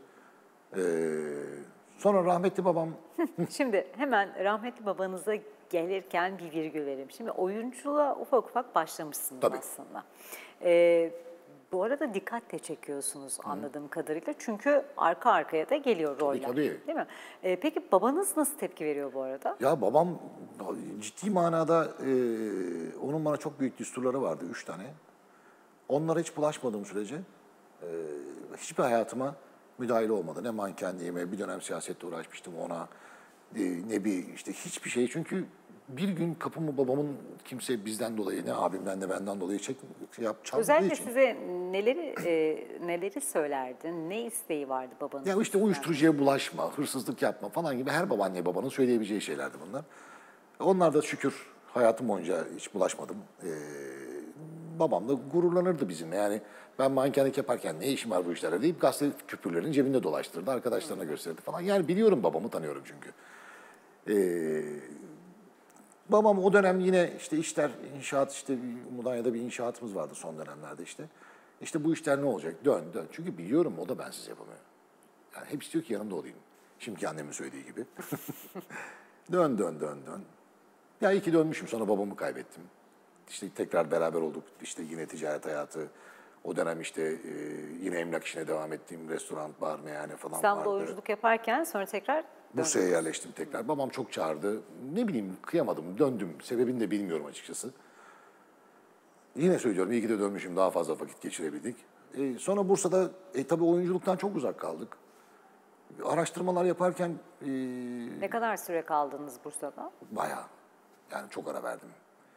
Sonra rahmetli babam... Şimdi hemen rahmetli babanıza gelirken bir virgül vereyim. Şimdi oyunculuğa ufak ufak başlamışsınız Tabii. aslında. Bu arada dikkat de çekiyorsunuz anladığım kadarıyla. Çünkü arka arkaya da geliyor roller. Tabii. Değil mi? Peki babanız nasıl tepki veriyor bu arada? Ya babam ciddi manada onun bana çok büyük düsturları vardı, 3 tane. Onlara hiç bulaşmadığım sürece hiçbir hayatıma müdahale olmadı. Ne mankenliğime, bir dönem siyasetle uğraşmıştım ona. Ne bir işte hiçbir şey. Çünkü bir gün kapımı babamın kimse bizden dolayı, ne abimden ne benden dolayı çalmadığı Özellikle için. size neleri söylerdi? Ne isteği vardı babanızın? Ya işte uyuşturucuya bulaşma, hırsızlık yapma falan gibi her babaanne babanın söyleyebileceği şeylerdi bunlar. Onlar da şükür hayatım boyunca hiç bulaşmadım. Babam da gururlanırdı bizimle. Yani ben mankenlik yaparken ne işim var bu işlere deyip gazete küpürlerini cebinde dolaştırdı, arkadaşlarına gösterdi falan. Yani biliyorum, babamı tanıyorum çünkü. Babam o dönem yine işte işler, inşaat, işte Mudanya'da bir inşaatımız vardı son dönemlerde işte. İşte bu işler ne olacak? Dön. Çünkü biliyorum o da bensiz yapamıyor. Yani hep istiyor ki yanımda olayım. Şimdiki annemin söylediği gibi. Dön. Ya iyi ki dönmüşüm, sonra babamı kaybettim. İşte tekrar beraber olduk. İşte yine ticaret hayatı. O dönem işte yine emlak işine devam ettiğim restoran, bar, meyhane falan İstanbul'da vardı. oyunculuk yaparken sonra tekrar Bursa'ya yerleştim tekrar. Babam çok çağırdı. Ne bileyim, kıyamadım, döndüm. Sebebini de bilmiyorum açıkçası. Yine söylüyorum, iyi ki de dönmüşüm, daha fazla vakit geçirebildik. Sonra Bursa'da tabii oyunculuktan çok uzak kaldık. Araştırmalar yaparken Ne kadar süre kaldınız Bursa'da? bayağı, yani çok ara verdim.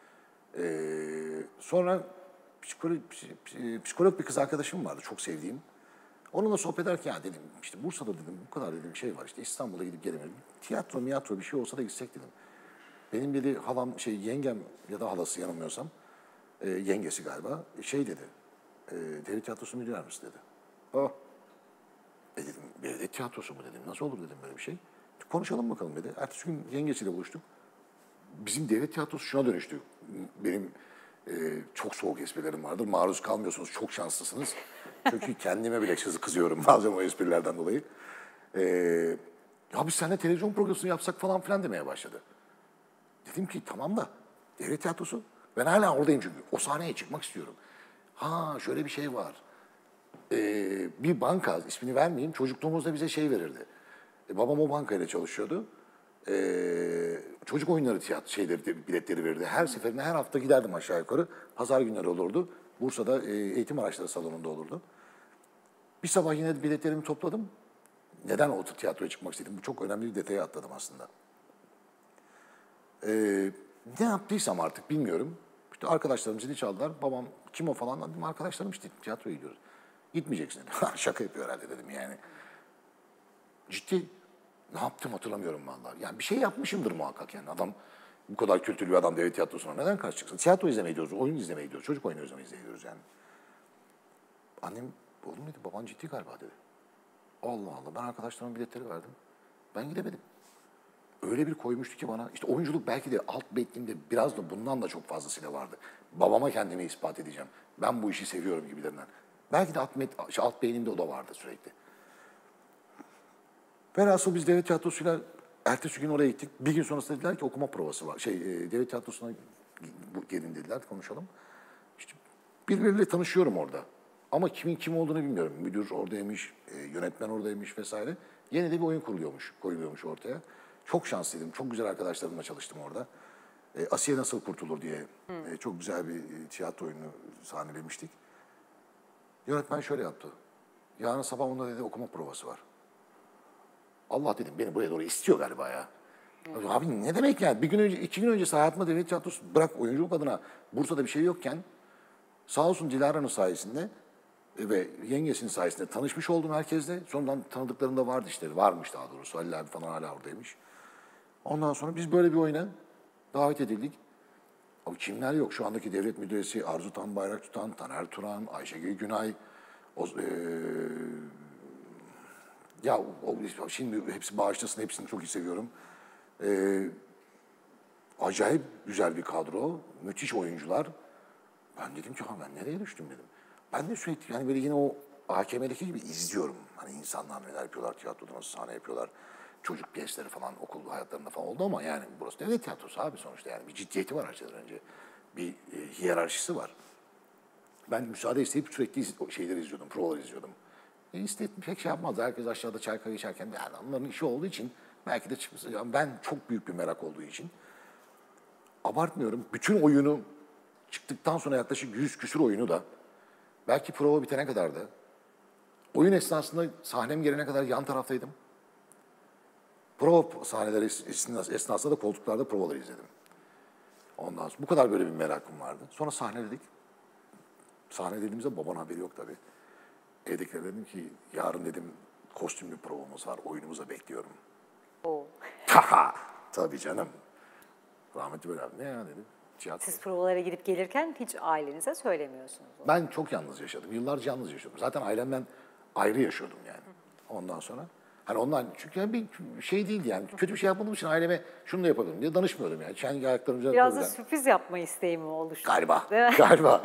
Sonra psikolog bir kız arkadaşım vardı, çok sevdiğim. Onunla sohbet ederken ya dedim, işte Bursa'da dedim bu kadar dedim şey var, işte İstanbul'a gidip gelemiyorum. Tiyatro bir şey olsa da gitsek dedim. Benim dedi halam, yengem ya da halası yanılmıyorsam, yengesi galiba, şey dedi, devlet tiyatrosu müdürü yardımcısı dedi. Oh. Dedim, devlet tiyatrosu mu dedim, nasıl olur dedim böyle bir şey. Konuşalım bakalım dedi. Ertesi gün yengesiyle buluştuk. Bizim devlet tiyatrosu şuna dönüştü. Benim çok soğuk esprilerim vardır. Maruz kalmıyorsunuz, çok şanslısınız. Çünkü kendime bile kızıyorum bazen o esprilerden dolayı. Ya biz seninle televizyon programı yapsak falan filan demeye başladı. Dedim ki tamam da devlet tiyatrosu. Ben hala oradayım çünkü. O sahneye çıkmak istiyorum. Ha şöyle bir şey var. Bir banka, ismini vermeyeyim, çocukluğumuzda bize şey verirdi. Babam o bankayla çalışıyordu. Çocuk oyunları biletleri verirdi. Her seferinde, her hafta giderdim aşağı yukarı. Pazar günleri olurdu. Bursa'da eğitim araçları salonunda olurdu. Bir sabah yine biletlerimi topladım. Neden o tiyatroya çıkmak istedim? Bu çok önemli bir detayı atladım aslında. Ne yaptıysam artık bilmiyorum. İşte arkadaşlarım zili çaldılar. Babam kim o falan dedim. Arkadaşlarım işte tiyatroya gidiyoruz. Gitmeyeceksin dedi. Şaka yapıyor herhalde dedim yani. Ciddi. Ne yaptım hatırlamıyorum vallahi. Yani bir şey yapmışımdır muhakkak yani. Adam bu kadar kültürlü bir adam devlet tiyatrosuna neden karşı çıksın? Tiyatro izlemeye gidiyoruz, oyun izlemeye gidiyoruz, çocuk oyunu izlemeye gidiyoruz yani. Annem, oğlum dedi, baban ciddi galiba dedi. Allah Allah, ben arkadaşlarıma biletleri verdim. Ben gidemedim. öyle bir koymuştu ki bana. İşte oyunculuk belki de alt metninde biraz da bundan da çok fazlasıyla vardı. Babama kendimi ispat edeceğim. Ben bu işi seviyorum gibilerinden. Belki de alt beynimde o da vardı sürekli. Velhasıl biz devlet tiyatrosuyla ertesi gün oraya gittik. Bir gün sonrasında dediler ki okuma provası var. Devlet tiyatrosuna gelin dediler, konuşalım. İşte birbirleriyle tanışıyorum orada. Ama kimin kim olduğunu bilmiyorum. Müdür oradaymış, yönetmen oradaymış vesaire. Yeni de bir oyun koyuluyormuş ortaya. Çok şanslıydım. Çok güzel arkadaşlarımla çalıştım orada. Asiye Nasıl Kurtulur diye çok güzel bir tiyatro oyunu sahnelemiştik. Yönetmen şöyle yaptı. Yarın sabah onda dedi okuma provası var. Allah dedim beni buraya doğru istiyor galiba ya. Abi ne demek yani? Bir gün önce, 2 gün öncesi hayatımda devlet tiyatrosu bırak oyunculuk adına Bursa'da bir şey yokken sağ olsun Dilara'nın sayesinde ve yengesinin sayesinde tanışmış oldum herkesle. Sonradan tanıdıklarım da vardı işte. Varmış daha doğrusu. Halil abi falan hala oradaymış. Ondan sonra biz böyle bir oyuna davet edildik. Abi kimler yok? Şu andaki devlet müdüresi Arzu Tanbayrak Tutan, Taner Turan, Ayşegül Günay. Şimdi hepsi bağışlasın, hepsini çok iyi seviyorum. Acayip güzel bir kadro, müthiş oyuncular. Ben dedim ki ben nereye düştüm dedim. Ben de sürekli yani böyle yine o AKM'deki gibi izliyorum. Hani insanlar neler yapıyorlar, tiyatroda nasıl sahne yapıyorlar. Çocuk piyesleri falan okul hayatlarında falan oldu ama yani burası devlet tiyatrosu abi sonuçta yani bir ciddiyeti var her şeyden önce. Bir hiyerarşisi var. Ben müsaade isteyip sürekli şeyleri izliyordum, provaları izliyordum. İsteyip pek şey yapmaz. Herkes aşağıda çay kahve içerken yani onların işi olduğu için belki de çıkmış. Yani ben çok büyük bir merak olduğu için abartmıyorum. Bütün oyunu çıktıktan sonra yaklaşık 100 küsur oyunu da belki prova bitene kadar da oyun esnasında sahnem gelene kadar yan taraftaydım. Prova sahneleri esnasında da koltuklarda provaları izledim. Ondan sonra bu kadar böyle bir merakım vardı. Sonra sahneledik. Sahne dediğimizde babanın haberi yok tabii. Evdekilere dedim ki yarın dedim kostümlü provamız var. Oyunumuza bekliyorum. Oo. Tabii canım. Rahmetli böyle abi ne ya dedi. Tiyatro. Siz provalara gidip gelirken hiç ailenize söylemiyorsunuz. Ben çok yalnız yaşadım. Yıllarca yalnız yaşadım. Zaten ailemden ayrı yaşıyordum yani. Ondan sonra. Hani ondan çünkü yani bir şey değildi yani. Kötü bir şey yapmadığım için aileme şunu da yapalım diye danışmıyordum yani. Kendi ayaklarım üzerinde. Biraz da sürpriz yapma isteği mi oluştu? Galiba. Değil mi? Galiba.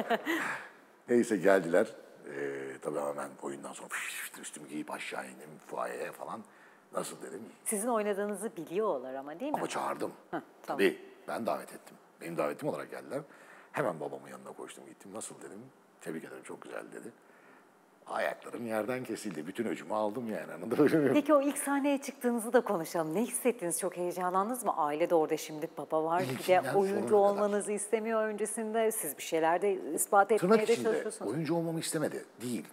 Neyse geldiler. Tabii hemen oyundan sonra üstümü giyip aşağı indim fuayeye falan. Nasıl dedim. Sizin oynadığınızı biliyorlar ama değil mi? Ama çağırdım. Tamam. Tabii ben davet ettim. Benim davetim olarak geldiler. Hemen babamın yanına koştum gittim. Nasıl dedim. Tebrik ederim çok güzel dedi. Ayaklarım yerden kesildi. Bütün öcümü aldım yani. Anladın mı? Peki o ilk sahneye çıktığınızı da konuşalım. Ne hissettiniz? Çok heyecanlandınız mı? Aile de orada şimdi baba var. Bir de İlkinden oyuncu sonuna olmanızı istemiyor öncesinde. Siz bir şeyler de ispat etmeye Tırnak de içinde çalışıyorsunuz. oyuncu olmamı istemedi. Değil.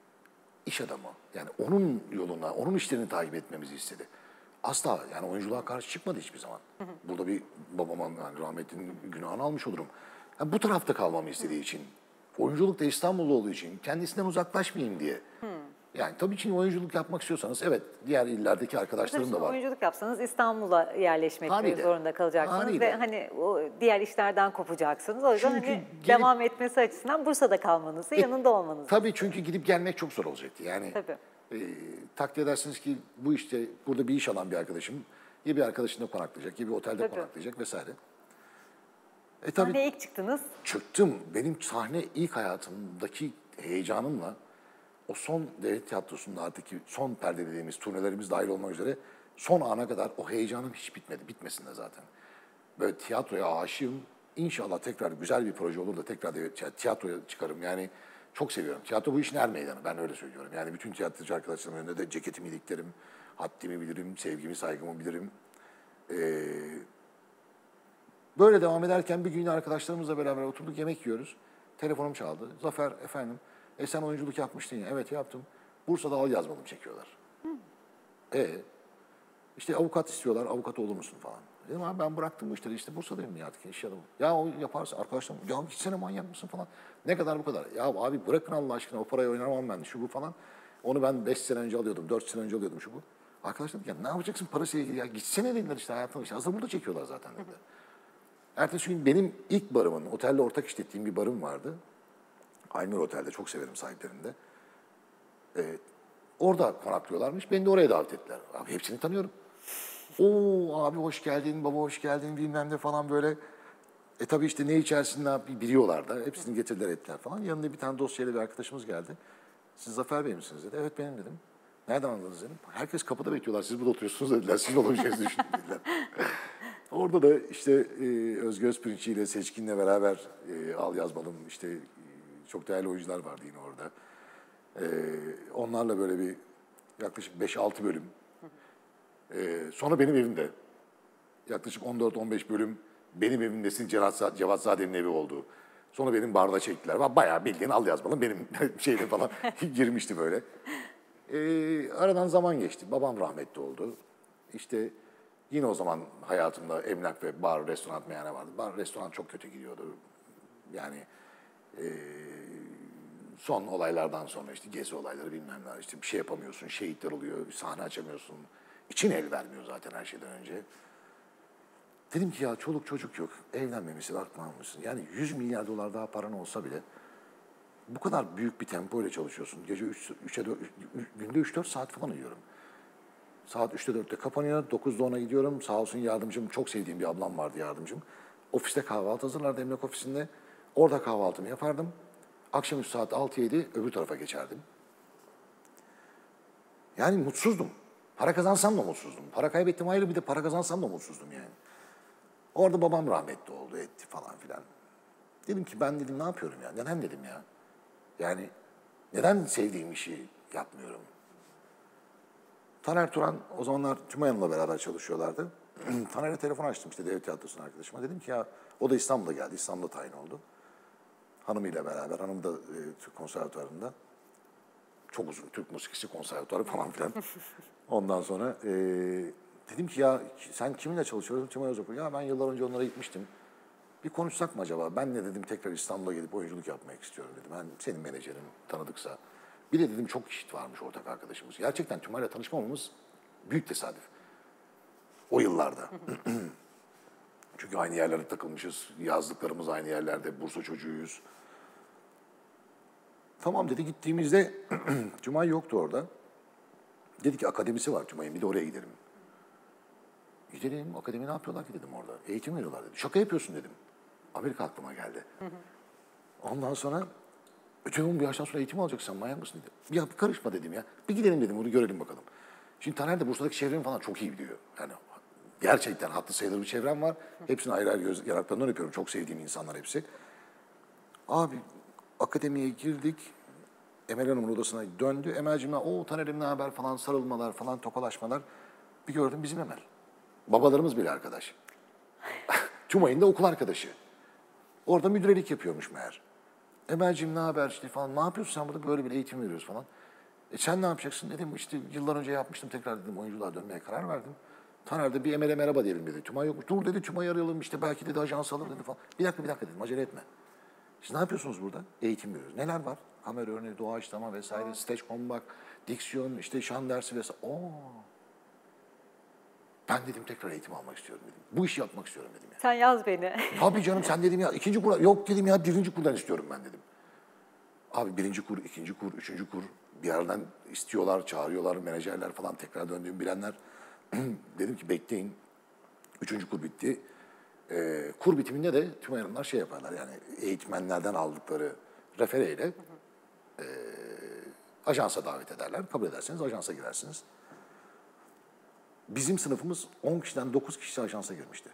İş adamı. Yani onun yoluna, onun işlerini takip etmemizi istedi. Asla yani oyunculuğa karşı çıkmadı hiçbir zaman. Burada bir babamın yani rahmetlinin günahını almış olurum. Yani bu tarafta kalmamı istediği için. Oyunculuk da İstanbul'da olduğu için kendisinden uzaklaşmayayım diye. Yani tabii ki oyunculuk yapmak istiyorsanız evet diğer illerdeki arkadaşlarım Şimdi da var. oyunculuk yapsanız İstanbul'a yerleşmek Haliyle. zorunda kalacaksınız Haliyle. ve hani o diğer işlerden kopacaksınız. O yüzden Çünkü hani gelip- devam etmesi açısından Bursa'da kalmanızı, yanında olmanızı. Tabii çünkü gidip gelmek çok zor olacaktı. Yani Tabii. takdir edersiniz ki bu işte burada bir iş alan bir arkadaşım ya bir arkadaşında konaklayacak ya bir otelde Tabii. konaklayacak vesaire. Tabii Sahneye ilk çıktınız. çıktım. Benim sahne ilk hayatımdaki heyecanımla o son devlet tiyatrosunda artık son perde dediğimiz turnelerimiz dahil olmak üzere son ana kadar o heyecanım hiç bitmedi. Bitmesin de zaten. Böyle tiyatroya aşığım. İnşallah tekrar güzel bir proje olur da tekrar tiyatroya çıkarım. Yani çok seviyorum. Tiyatro bu işin er meydanı. Ben öyle söylüyorum. Yani bütün tiyatrocu arkadaşlarımın önünde de ceketimi diklerim. Haddimi bilirim, sevgimi, saygımı bilirim. Böyle devam ederken bir gün arkadaşlarımızla beraber oturduk yemek yiyoruz. Telefonum çaldı. Zafer efendim sen oyunculuk yapmıştın ya. Evet yaptım. Bursa'da al yazmalım çekiyorlar. İşte avukat istiyorlar. Avukat olur musun falan. Dedim abi ben bıraktım bu işleri. İşte Bursa'dayım ya artık iş adamı. Ya o yaparsa arkadaşlarım ya gitsene manyak mısın falan. Ne kadar bu kadar. Ya abi bırakın Allah aşkına o parayı oynamam ben şu bu falan. Onu ben 5 sene önce alıyordum. 4 sene önce alıyordum şu bu. Arkadaşlar ya ne yapacaksın parasıyla ilgili ya gitsene dediler işte hayatım işte. Hazır burada çekiyorlar zaten dediler. Ertesi gün benim ilk barımın, otelle ortak işlettiğim bir barım vardı. Aynur Otel'de çok severim sahiplerinde. Orada konaklıyorlarmış. Beni de oraya davet ettiler. Abi hepsini tanıyorum. Oo abi hoş geldin, baba hoş geldin bilmem ne falan böyle. Tabii işte ne içersin ne yap biliyorlar da. Hepsini getirdiler ettiler falan. Yanında bir tane dosyayla bir arkadaşımız geldi. Siz Zafer Bey misiniz dedi. Evet benim dedim. Nereden anladınız dedim. Herkes kapıda bekliyorlar. Siz burada oturuyorsunuz dediler. Sizin olabileceğinizi düşündüm dediler. Orada da işte Özgür Özpirinççi ile Seçkin'le beraber Al Yazmalım işte çok değerli oyuncular vardı yine orada. Onlarla böyle bir yaklaşık 5-6 bölüm. Sonra benim evimde yaklaşık 14-15 bölüm benim evimdesin Cevat Zade'nin evi oldu. Sonra benim barda çektiler. Bayağı bildiğin Al Yazmalım benim şeyde falan girmişti böyle. Aradan zaman geçti. Babam rahmetli oldu. İşte yine o zaman hayatımda emlak ve bar, restoran, meyhane vardı. Bar, restoran çok kötü gidiyordu. Yani son olaylardan sonra işte gezi olayları bilmem ne işte bir şey yapamıyorsun, şehitler oluyor, sahne açamıyorsun. İçin el vermiyor zaten her şeyden önce. Dedim ki ya çoluk çocuk yok, evlenmemişsin, bakmamışsın. Yani 100 milyar dolar daha paran olsa bile bu kadar büyük bir tempo ile çalışıyorsun. Gece 3'e 4, günde 3-4 saat falan uyuyorum. Saat 3'te 4'te kapanıyor, 9'da 10'a gidiyorum. Sağ olsun yardımcım, çok sevdiğim bir ablam vardı yardımcım. Ofiste kahvaltı hazırlardı emlak ofisinde. Orada kahvaltımı yapardım. Akşamüstü saat 6-7 öbür tarafa geçerdim. Yani mutsuzdum. Para kazansam da mutsuzdum. Para kaybettim ayrı bir de para kazansam da mutsuzdum yani. Orada babam rahmetli oldu etti falan filan. Dedim ki ben dedim ne yapıyorum ya? Neden dedim ya? Yani neden sevdiğim işi yapmıyorum? Taner Turan o zamanlar Tümay Hanım'la beraber çalışıyorlardı. Taner'e telefon açtım işte Devlet Tiyatrosu'nun arkadaşıma. Dedim ki ya o da İstanbul'a geldi. İstanbul'da tayin oldu. Hanımıyla beraber. Hanım da Türk Konservatuvarı'nda. Çok uzun Türk Musikisi Konservatuvarı falan filan. Ondan sonra dedim ki ya sen kiminle çalışıyorsun? Tümay Özokul. Ya ben yıllar önce onlara gitmiştim. Bir konuşsak mı acaba? Ben de dedim tekrar İstanbul'a gelip oyunculuk yapmak istiyorum dedim. Ben senin menajerin tanıdıksa. Bir de dedim çok işit varmış ortak arkadaşımız. Gerçekten Tümay'la tanışmamamız büyük tesadüf. O yıllarda. Çünkü aynı yerlerde takılmışız. Yazlıklarımız aynı yerlerde. Bursa çocuğuyuz. Tamam dedi gittiğimizde Tümay yoktu orada. Dedi ki akademisi var Tümay'ın bir de oraya gidelim. Gidelim akademi ne yapıyorlar ki dedim orada. Eğitim veriyorlar dedi. Şaka yapıyorsun dedim. Amerika aklıma geldi. Ondan sonra ötüyorum bir yaştan sonra eğitim alacaksın manyak mısın dedi. Ya bir karışma dedim ya. Bir gidelim dedim bunu görelim bakalım. Şimdi Taner de Bursa'daki çevremi falan çok iyi biliyor. Yani gerçekten hatlı sayılır bir çevrem var. Hepsini ayrı ayrı yanaklarından öpüyorum. Çok sevdiğim insanlar hepsi. Abi akademiye girdik. Emel Hanım'ın odasına döndü. Emel'cimle o Taner'im ne haber falan sarılmalar falan tokalaşmalar. Bir gördüm bizim Emel. Babalarımız bile arkadaş. Tümay'ın da okul arkadaşı. Orada müdürelik yapıyormuş meğer. Emel'cim ne haber işte falan. Ne yapıyorsun sen burada böyle bir eğitim veriyoruz falan. Sen ne yapacaksın dedim. İşte yıllar önce yapmıştım tekrar dedim oyunculuğa dönmeye karar verdim. Taner de bir Emel'e merhaba diyelim dedi. Tümay yokmuş. Dur dedi Tümay'ı arayalım işte belki dedi ajans alır dedi falan. Bir dakika dedim acele etme. Siz ne yapıyorsunuz burada? Eğitim veriyoruz. Neler var? Kamera örneği, doğaçlama vesaire, stage comeback, diksiyon, işte şan dersi vesaire. Ben dedim tekrar eğitim almak istiyorum dedim. Bu işi yapmak istiyorum dedim ya. Sen yaz beni. Tabii canım sen dedim ya ikinci kur, yok dedim ya birinci kurdan istiyorum ben dedim. Abi birinci kur, ikinci kur, üçüncü kur bir yerden istiyorlar, çağırıyorlar, menajerler falan tekrar döndüğümü bilenler. Dedim ki bekleyin. Üçüncü kur bitti. Kur bitiminde de tüm hanımlar şey yaparlar yani eğitmenlerden aldıkları refereyle ajansa davet ederler. Kabul ederseniz ajansa girersiniz. Bizim sınıfımız 10 kişiden 9 kişi ajansa girmişti.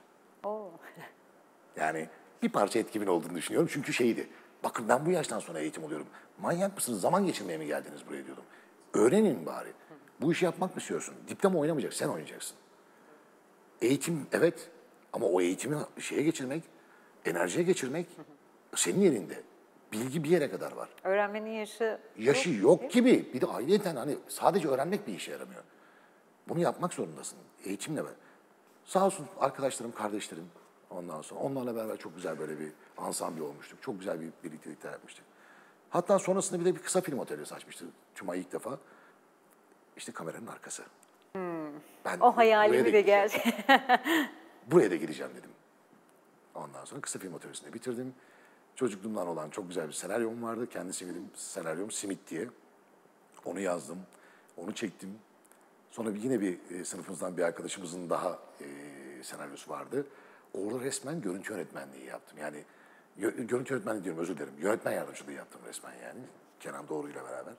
Yani bir parça etkimin olduğunu düşünüyorum. Çünkü şeydi, bakın ben bu yaştan sonra eğitim alıyorum. Manyak mısınız? Zaman geçirmeye mi geldiniz buraya diyordum. Öğrenin bari. Bu işi yapmak mı istiyorsun? Diploma oynamayacak, sen oynayacaksın. Eğitim evet ama o eğitimi şeye geçirmek, enerjiye geçirmek senin elinde. Bilgi bir yere kadar var. Öğrenmenin yaşı Yok gibi. Bir de ayrıyeten hani sadece öğrenmek bir işe yaramıyor. Bunu yapmak zorundasın. Eğitimle ben. Sağ olsun arkadaşlarım, kardeşlerim ondan sonra. Onlarla beraber çok güzel böyle bir ansambl olmuştuk. Çok güzel bir birliktelikler yapmıştık. Hatta sonrasında bir de bir kısa film atölyesi açmıştı Tümay ilk defa. İşte kameranın arkası. Ben o hayalimi de gideceğim. gerçek. Buraya da gireceğim dedim. Ondan sonra kısa film atölyesini bitirdim. Çocukluğumdan olan çok güzel bir senaryom vardı. Kendi senaryom Simit diye. Onu yazdım. Onu çektim. Sonra yine bir sınıfımızdan bir arkadaşımızın daha senaryosu vardı. Orada resmen görüntü yönetmenliği yaptım. Yani görüntü yönetmenliği diyorum, özür dilerim. Yönetmen yardımcılığı yaptım resmen yani. Kenan Doğru'yla beraber.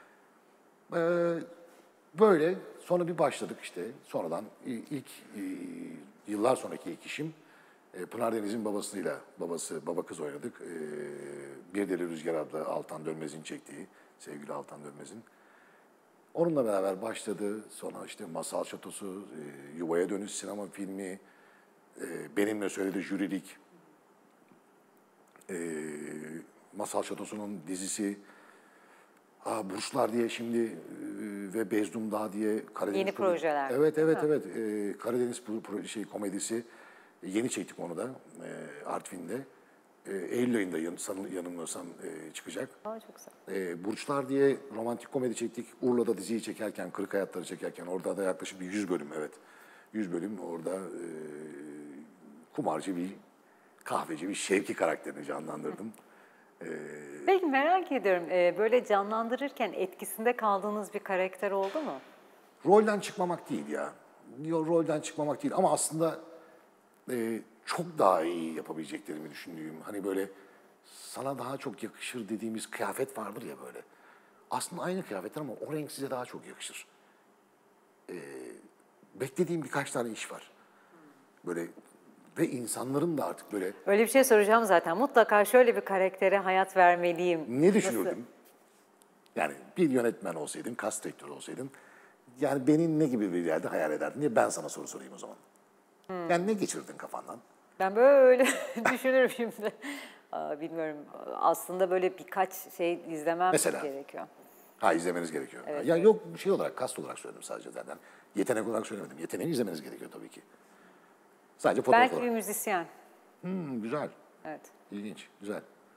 Böyle sonra bir başladık işte. Sonradan ilk yıllar sonraki ilk işim Pınar Deniz'in babasıyla, baba kız oynadık. Bir Deli Rüzgar adlı Altan Dönmez'in çektiği, sevgili Altan Dönmez'in. Onunla beraber başladı. Sonra işte Masal Şatosu, Yuvaya Dönüş sinema filmi, Benimle Söyledi jürilik, Masal Şatosu'nun dizisi, Burçlar diye şimdi ve Bezdum Dağı diye Karadeniz Yeni projeler. Evet. Karadeniz komedisi. Yeni çektik onu da Artvin'de. Eylül ayında yanılmıyorsam çıkacak. Çok güzel. Burçlar diye romantik komedi çektik. Urla'da diziyi çekerken, Kırık Hayatları çekerken orada da yaklaşık bir 100 bölüm, evet. 100 bölüm orada kumarcı bir kahveci bir Şevki karakterini canlandırdım. Peki merak ediyorum, böyle canlandırırken etkisinde kaldığınız bir karakter oldu mu? Rolden çıkmamak değil ya. Rolden çıkmamak değil ama aslında çok daha iyi yapabileceklerimi düşündüğüm, hani böyle sana daha çok yakışır dediğimiz kıyafet vardır ya böyle. Aslında aynı kıyafetler ama o renk size daha çok yakışır. Beklediğim birkaç tane iş var. Böyle ve insanların da artık böyle Öyle bir şey soracağım zaten. Mutlaka şöyle bir karaktere hayat vermeliyim. ne düşünürdüm? Yani bir yönetmen olsaydın, kast direktörü olsaydın, yani beni ne gibi bir yerde hayal ederdin diye ben sana soru sorayım o zaman. Yani ne geçirdin kafandan? Ben böyle düşünürüm şimdi. Bilmiyorum. Aslında böyle birkaç şey izlemem Mesela? gerekiyor. İzlemeniz gerekiyor. Evet, Ya yok şey olarak, kast olarak söyledim sadece zaten. Yetenek olarak söylemedim. Yeteneği izlemeniz gerekiyor tabii ki. Sadece fotoğraf Belki olarak. bir müzisyen. Güzel. Evet. İlginç, güzel.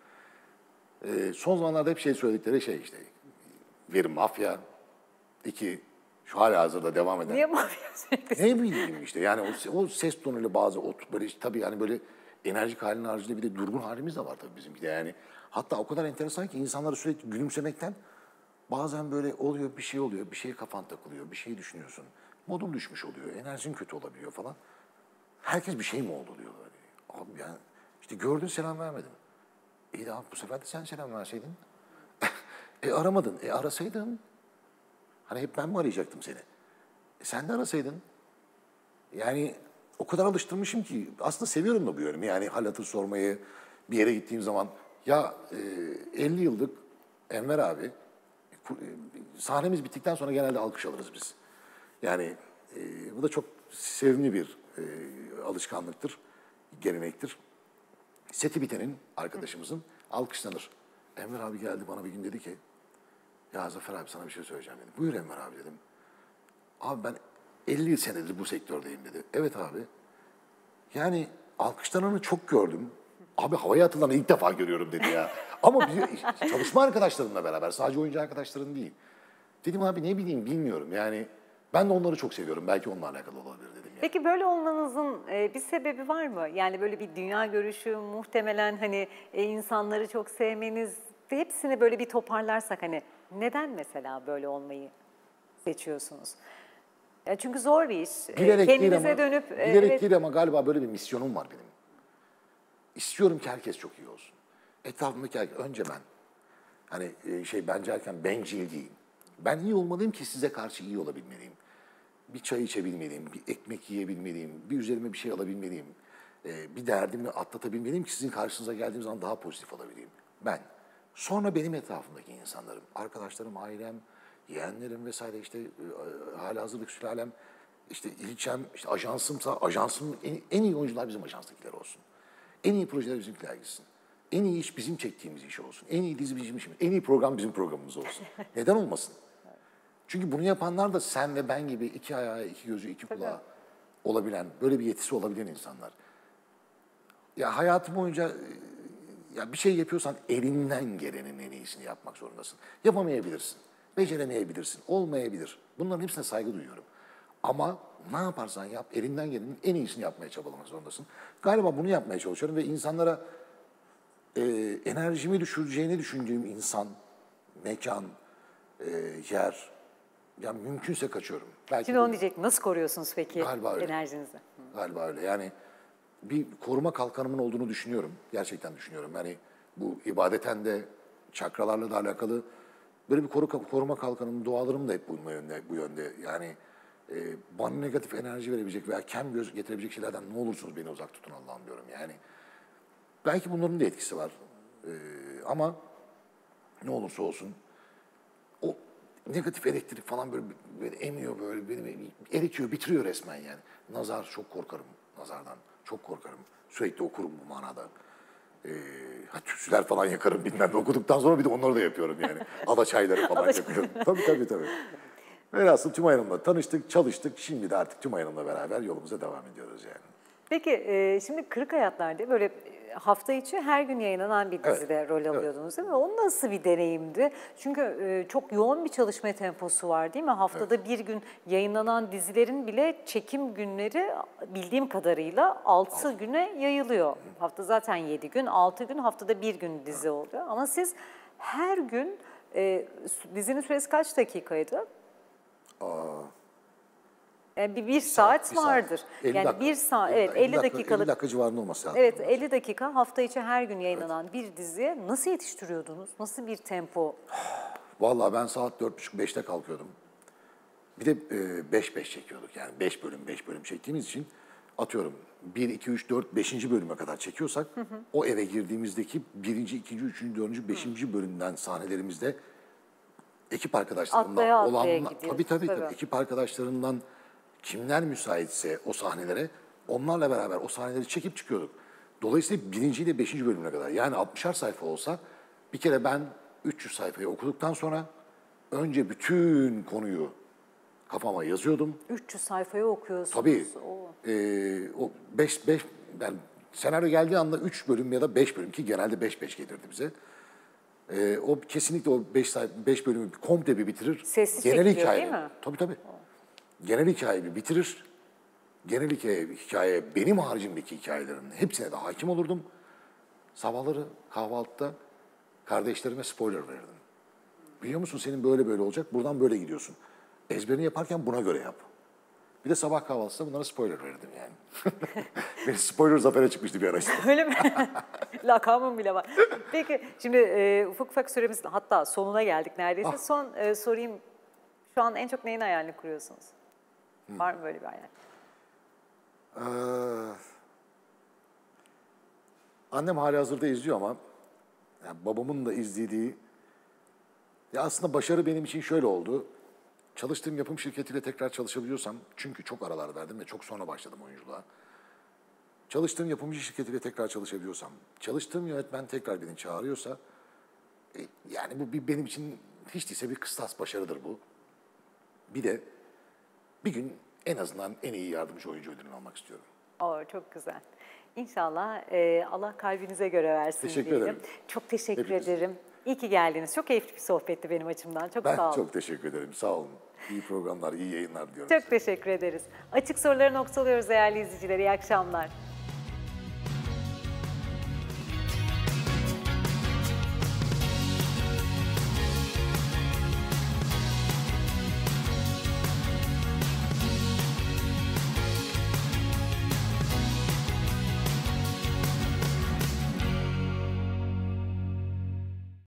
Son zamanlarda hep söyledikleri şey işte. Bir mafya, iki şu halihazırda devam eden. Niye mafya sürekli? Ne bileyim işte yani o ses tonuyla bazı böyle işte, tabii yani böyle enerjik halinin haricinde bir de durgun halimiz de var tabii bizimki de yani. Hatta o kadar enteresan ki insanları sürekli gülümsemekten bazen böyle oluyor, bir şey oluyor, bir şeye kafan takılıyor, bir şey düşünüyorsun. Modun düşmüş oluyor, enerjin kötü olabiliyor falan. Herkes bir şey mi oldu diyorlar. Abi yani işte gördün selam vermedin. İyi de abi bu sefer de sen selam verseydin. Aramadın. Arasaydın. Hani hep ben mi arayacaktım seni? Sen de arasaydın. Yani o kadar alıştırmışım ki aslında seviyorum da bu yönümü. Yani hal hatır sormayı, bir yere gittiğim zaman ya 50 yıllık Enver abi sahnemiz bittikten sonra genelde alkış alırız biz. Yani bu da çok sevimli bir alışkanlıktır, gelenektir. Seti bitenin arkadaşımızın alkışlanır. Enver abi geldi bana bir gün dedi ki ya Zafer abi sana bir şey söyleyeceğim dedi. Buyur Enver abi dedim. Abi ben 50 senedir bu sektördeyim dedi. Evet abi. Yani alkışlananı çok gördüm. Abi havaya atılanı ilk defa görüyorum dedi ya. Ama çalışma arkadaşlarımla beraber, sadece oyuncu arkadaşlarım değil. Dedim abi ne bileyim bilmiyorum yani. Ben de onları çok seviyorum. Belki onunla alakalı olabilir dedim ya. Peki böyle olmanızın bir sebebi var mı? Yani böyle bir dünya görüşü, muhtemelen hani insanları çok sevmeniz, hepsini böyle bir toparlarsak hani neden mesela böyle olmayı seçiyorsunuz? Ya çünkü zor bir iş. Bilerek değil Kendinize ama, dönüp bilerek değil ama galiba böyle bir misyonum var benim. İstiyorum ki herkes çok iyi olsun. Etrafımdaki herkes, önce ben. Hani bence erken bencil değil. Ben iyi olmalıyım ki size karşı iyi olabilmeliyim. Bir çay içebilmeliyim, bir ekmek yiyebilmeliyim, bir üzerime bir şey alabilmeliyim. Bir derdimi atlatabilmeliyim ki sizin karşınıza geldiğim zaman daha pozitif olabileyim. Ben. Sonra benim etrafımdaki insanlarım, arkadaşlarım, ailem, yeğenlerim vesaire işte halihazırlık sülalem, işte ilçem, işte ajansımsa ajansımın en iyi oyuncular bizim ajanstakiler olsun. En iyi projeler bizimkiler gitsin. En iyi iş bizim çektiğimiz iş olsun. En iyi dizi bizim işimiz. En iyi program bizim programımız olsun. Neden olmasın? Çünkü bunu yapanlar da sen ve ben gibi iki ayağı, iki gözü, iki kulağı olabilen, böyle bir yetisi olabilen insanlar. Ya hayatım boyunca ya bir şey yapıyorsan elinden gelenin en iyisini yapmak zorundasın. Yapamayabilirsin, beceremeyebilirsin, olmayabilir. Bunların hepsine saygı duyuyorum. Ama ne yaparsan yap, elinden gelenin en iyisini yapmaya çabalamak zorundasın. Galiba bunu yapmaya çalışıyorum ve insanlara enerjimi düşüreceğini düşündüğüm insan, mekan, yer, yani mümkünse kaçıyorum. Belki Şimdi onu diyecek. Nasıl koruyorsunuz peki Galiba öyle. enerjinizi? Galiba öyle. Yani bir koruma kalkanımın olduğunu düşünüyorum. Gerçekten düşünüyorum. Yani bu ibadeten de çakralarla da alakalı böyle bir koruma kalkanım, dualarım da hep bu yönde. Yani bana negatif enerji verebilecek veya kem göz getirebilecek şeylerden ne olursunuz beni uzak tutun Allah'ım diyorum. Yani belki bunların da etkisi var. Ama ne olursa olsun o negatif elektrik falan böyle emiyor, böyle beni eritiyor, bitiriyor resmen yani. Nazar, çok korkarım nazardan. Çok korkarım. Sürekli okurum bu manada. Tütsüler falan yakarım bilmem ne. Okuduktan sonra bir de onları da yapıyorum yani. Ada çayları falan yapıyorum. Tabii. Velhasıl Tümay Hanım'la tanıştık, çalıştık. Şimdi de artık Tümay Hanım'la beraber yolumuza devam ediyoruz yani. Peki şimdi Kırık Hayatlar diye böyle hafta içi her gün yayınlanan bir dizide rol alıyordunuz değil mi? O nasıl bir deneyimdi? Çünkü çok yoğun bir çalışma temposu var değil mi? Haftada bir gün yayınlanan dizilerin bile çekim günleri bildiğim kadarıyla 6 güne yayılıyor. Hafta zaten 7 gün, 6 gün, haftada bir gün dizi oluyor. Ama siz her gün dizinin süresi kaç dakikaydı? Yani bir saat vardır. 50 yani dakika. bir saat, evet 50 dakikalık. 50 dakika civarında olması lazım. Evet 50 dakika hafta içi her gün yayınlanan bir diziye nasıl yetiştiriyordunuz? Nasıl bir tempo? Vallahi ben saat 4.30-5'te kalkıyordum. Bir de 5-5 çekiyorduk yani 5 bölüm çektiğimiz için atıyorum 1, 2, 3, 4, 5. bölüme kadar çekiyorsak o eve girdiğimizdeki 1. 2. 3. 4. 5. bölümden sahnelerimizde ekip arkadaşlarımla Atlaya gidiyoruz. tabii ekip arkadaşlarından kimler müsaitse o sahnelere onlarla beraber o sahneleri çekip çıkıyorduk. Dolayısıyla 1. ile 5. bölümüne kadar yani 60'ar sayfa olsa bir kere ben 300 sayfayı okuduktan sonra önce bütün konuyu kafama yazıyordum. 300 sayfayı okuyorsunuz. Tabii. O 5 yani senaryo geldiği anda 3 bölüm ya da 5 bölüm ki genelde 5-5 gelirdi bize. O kesinlikle o 5 bölümü komple bir bitirir. Sessiz genel çekiliyor, hikaye. değil mi? Tabii. Genel hikayeyi bir bitirir. Genel hikaye benim haricimdeki hikayelerin hepsine de hakim olurdum. Sabahları kahvaltıda kardeşlerime spoiler verirdim. Biliyor musun senin böyle olacak, buradan böyle gidiyorsun. Ezberini yaparken buna göre yap. Bir de sabah kahvaltısında bunlara spoiler verirdim yani. Benim spoiler zafere çıkmıştı bir ara işte. Öyle mi? Lakabım bile var. Peki şimdi ufak süremiz hatta sonuna geldik neredeyse. Son sorayım. Şu an en çok neyin hayalini kuruyorsunuz? Var mı böyle bir hayal? Annem halihazırda izliyor ama yani babamın da izlediği ya aslında başarı benim için şöyle oldu. Çalıştığım yapım şirketiyle tekrar çalışabiliyorsam çünkü çok aralar verdim ve çok sonra başladım oyunculuğa. Çalıştığım yapımcı şirketiyle tekrar çalışabiliyorsam, çalıştığım yönetmen tekrar beni çağırıyorsa yani bu benim için hiç değilse bir kıstas başarıdır bu. Bir de bir gün en azından en iyi yardımcı oyuncu ödülünü almak istiyorum. Çok güzel. İnşallah Allah kalbinize göre versin Teşekkür diyelim. ederim. Çok teşekkür Hepiniz. ederim. İyi ki geldiniz. Çok keyifli bir sohbetti benim açımdan. Çok Ben sağ olun. çok teşekkür ederim. Sağ olun. İyi programlar, iyi yayınlar diliyorum. Çok teşekkür ederiz. Açık soruları noktalıyoruz değerli izleyiciler. İyi akşamlar.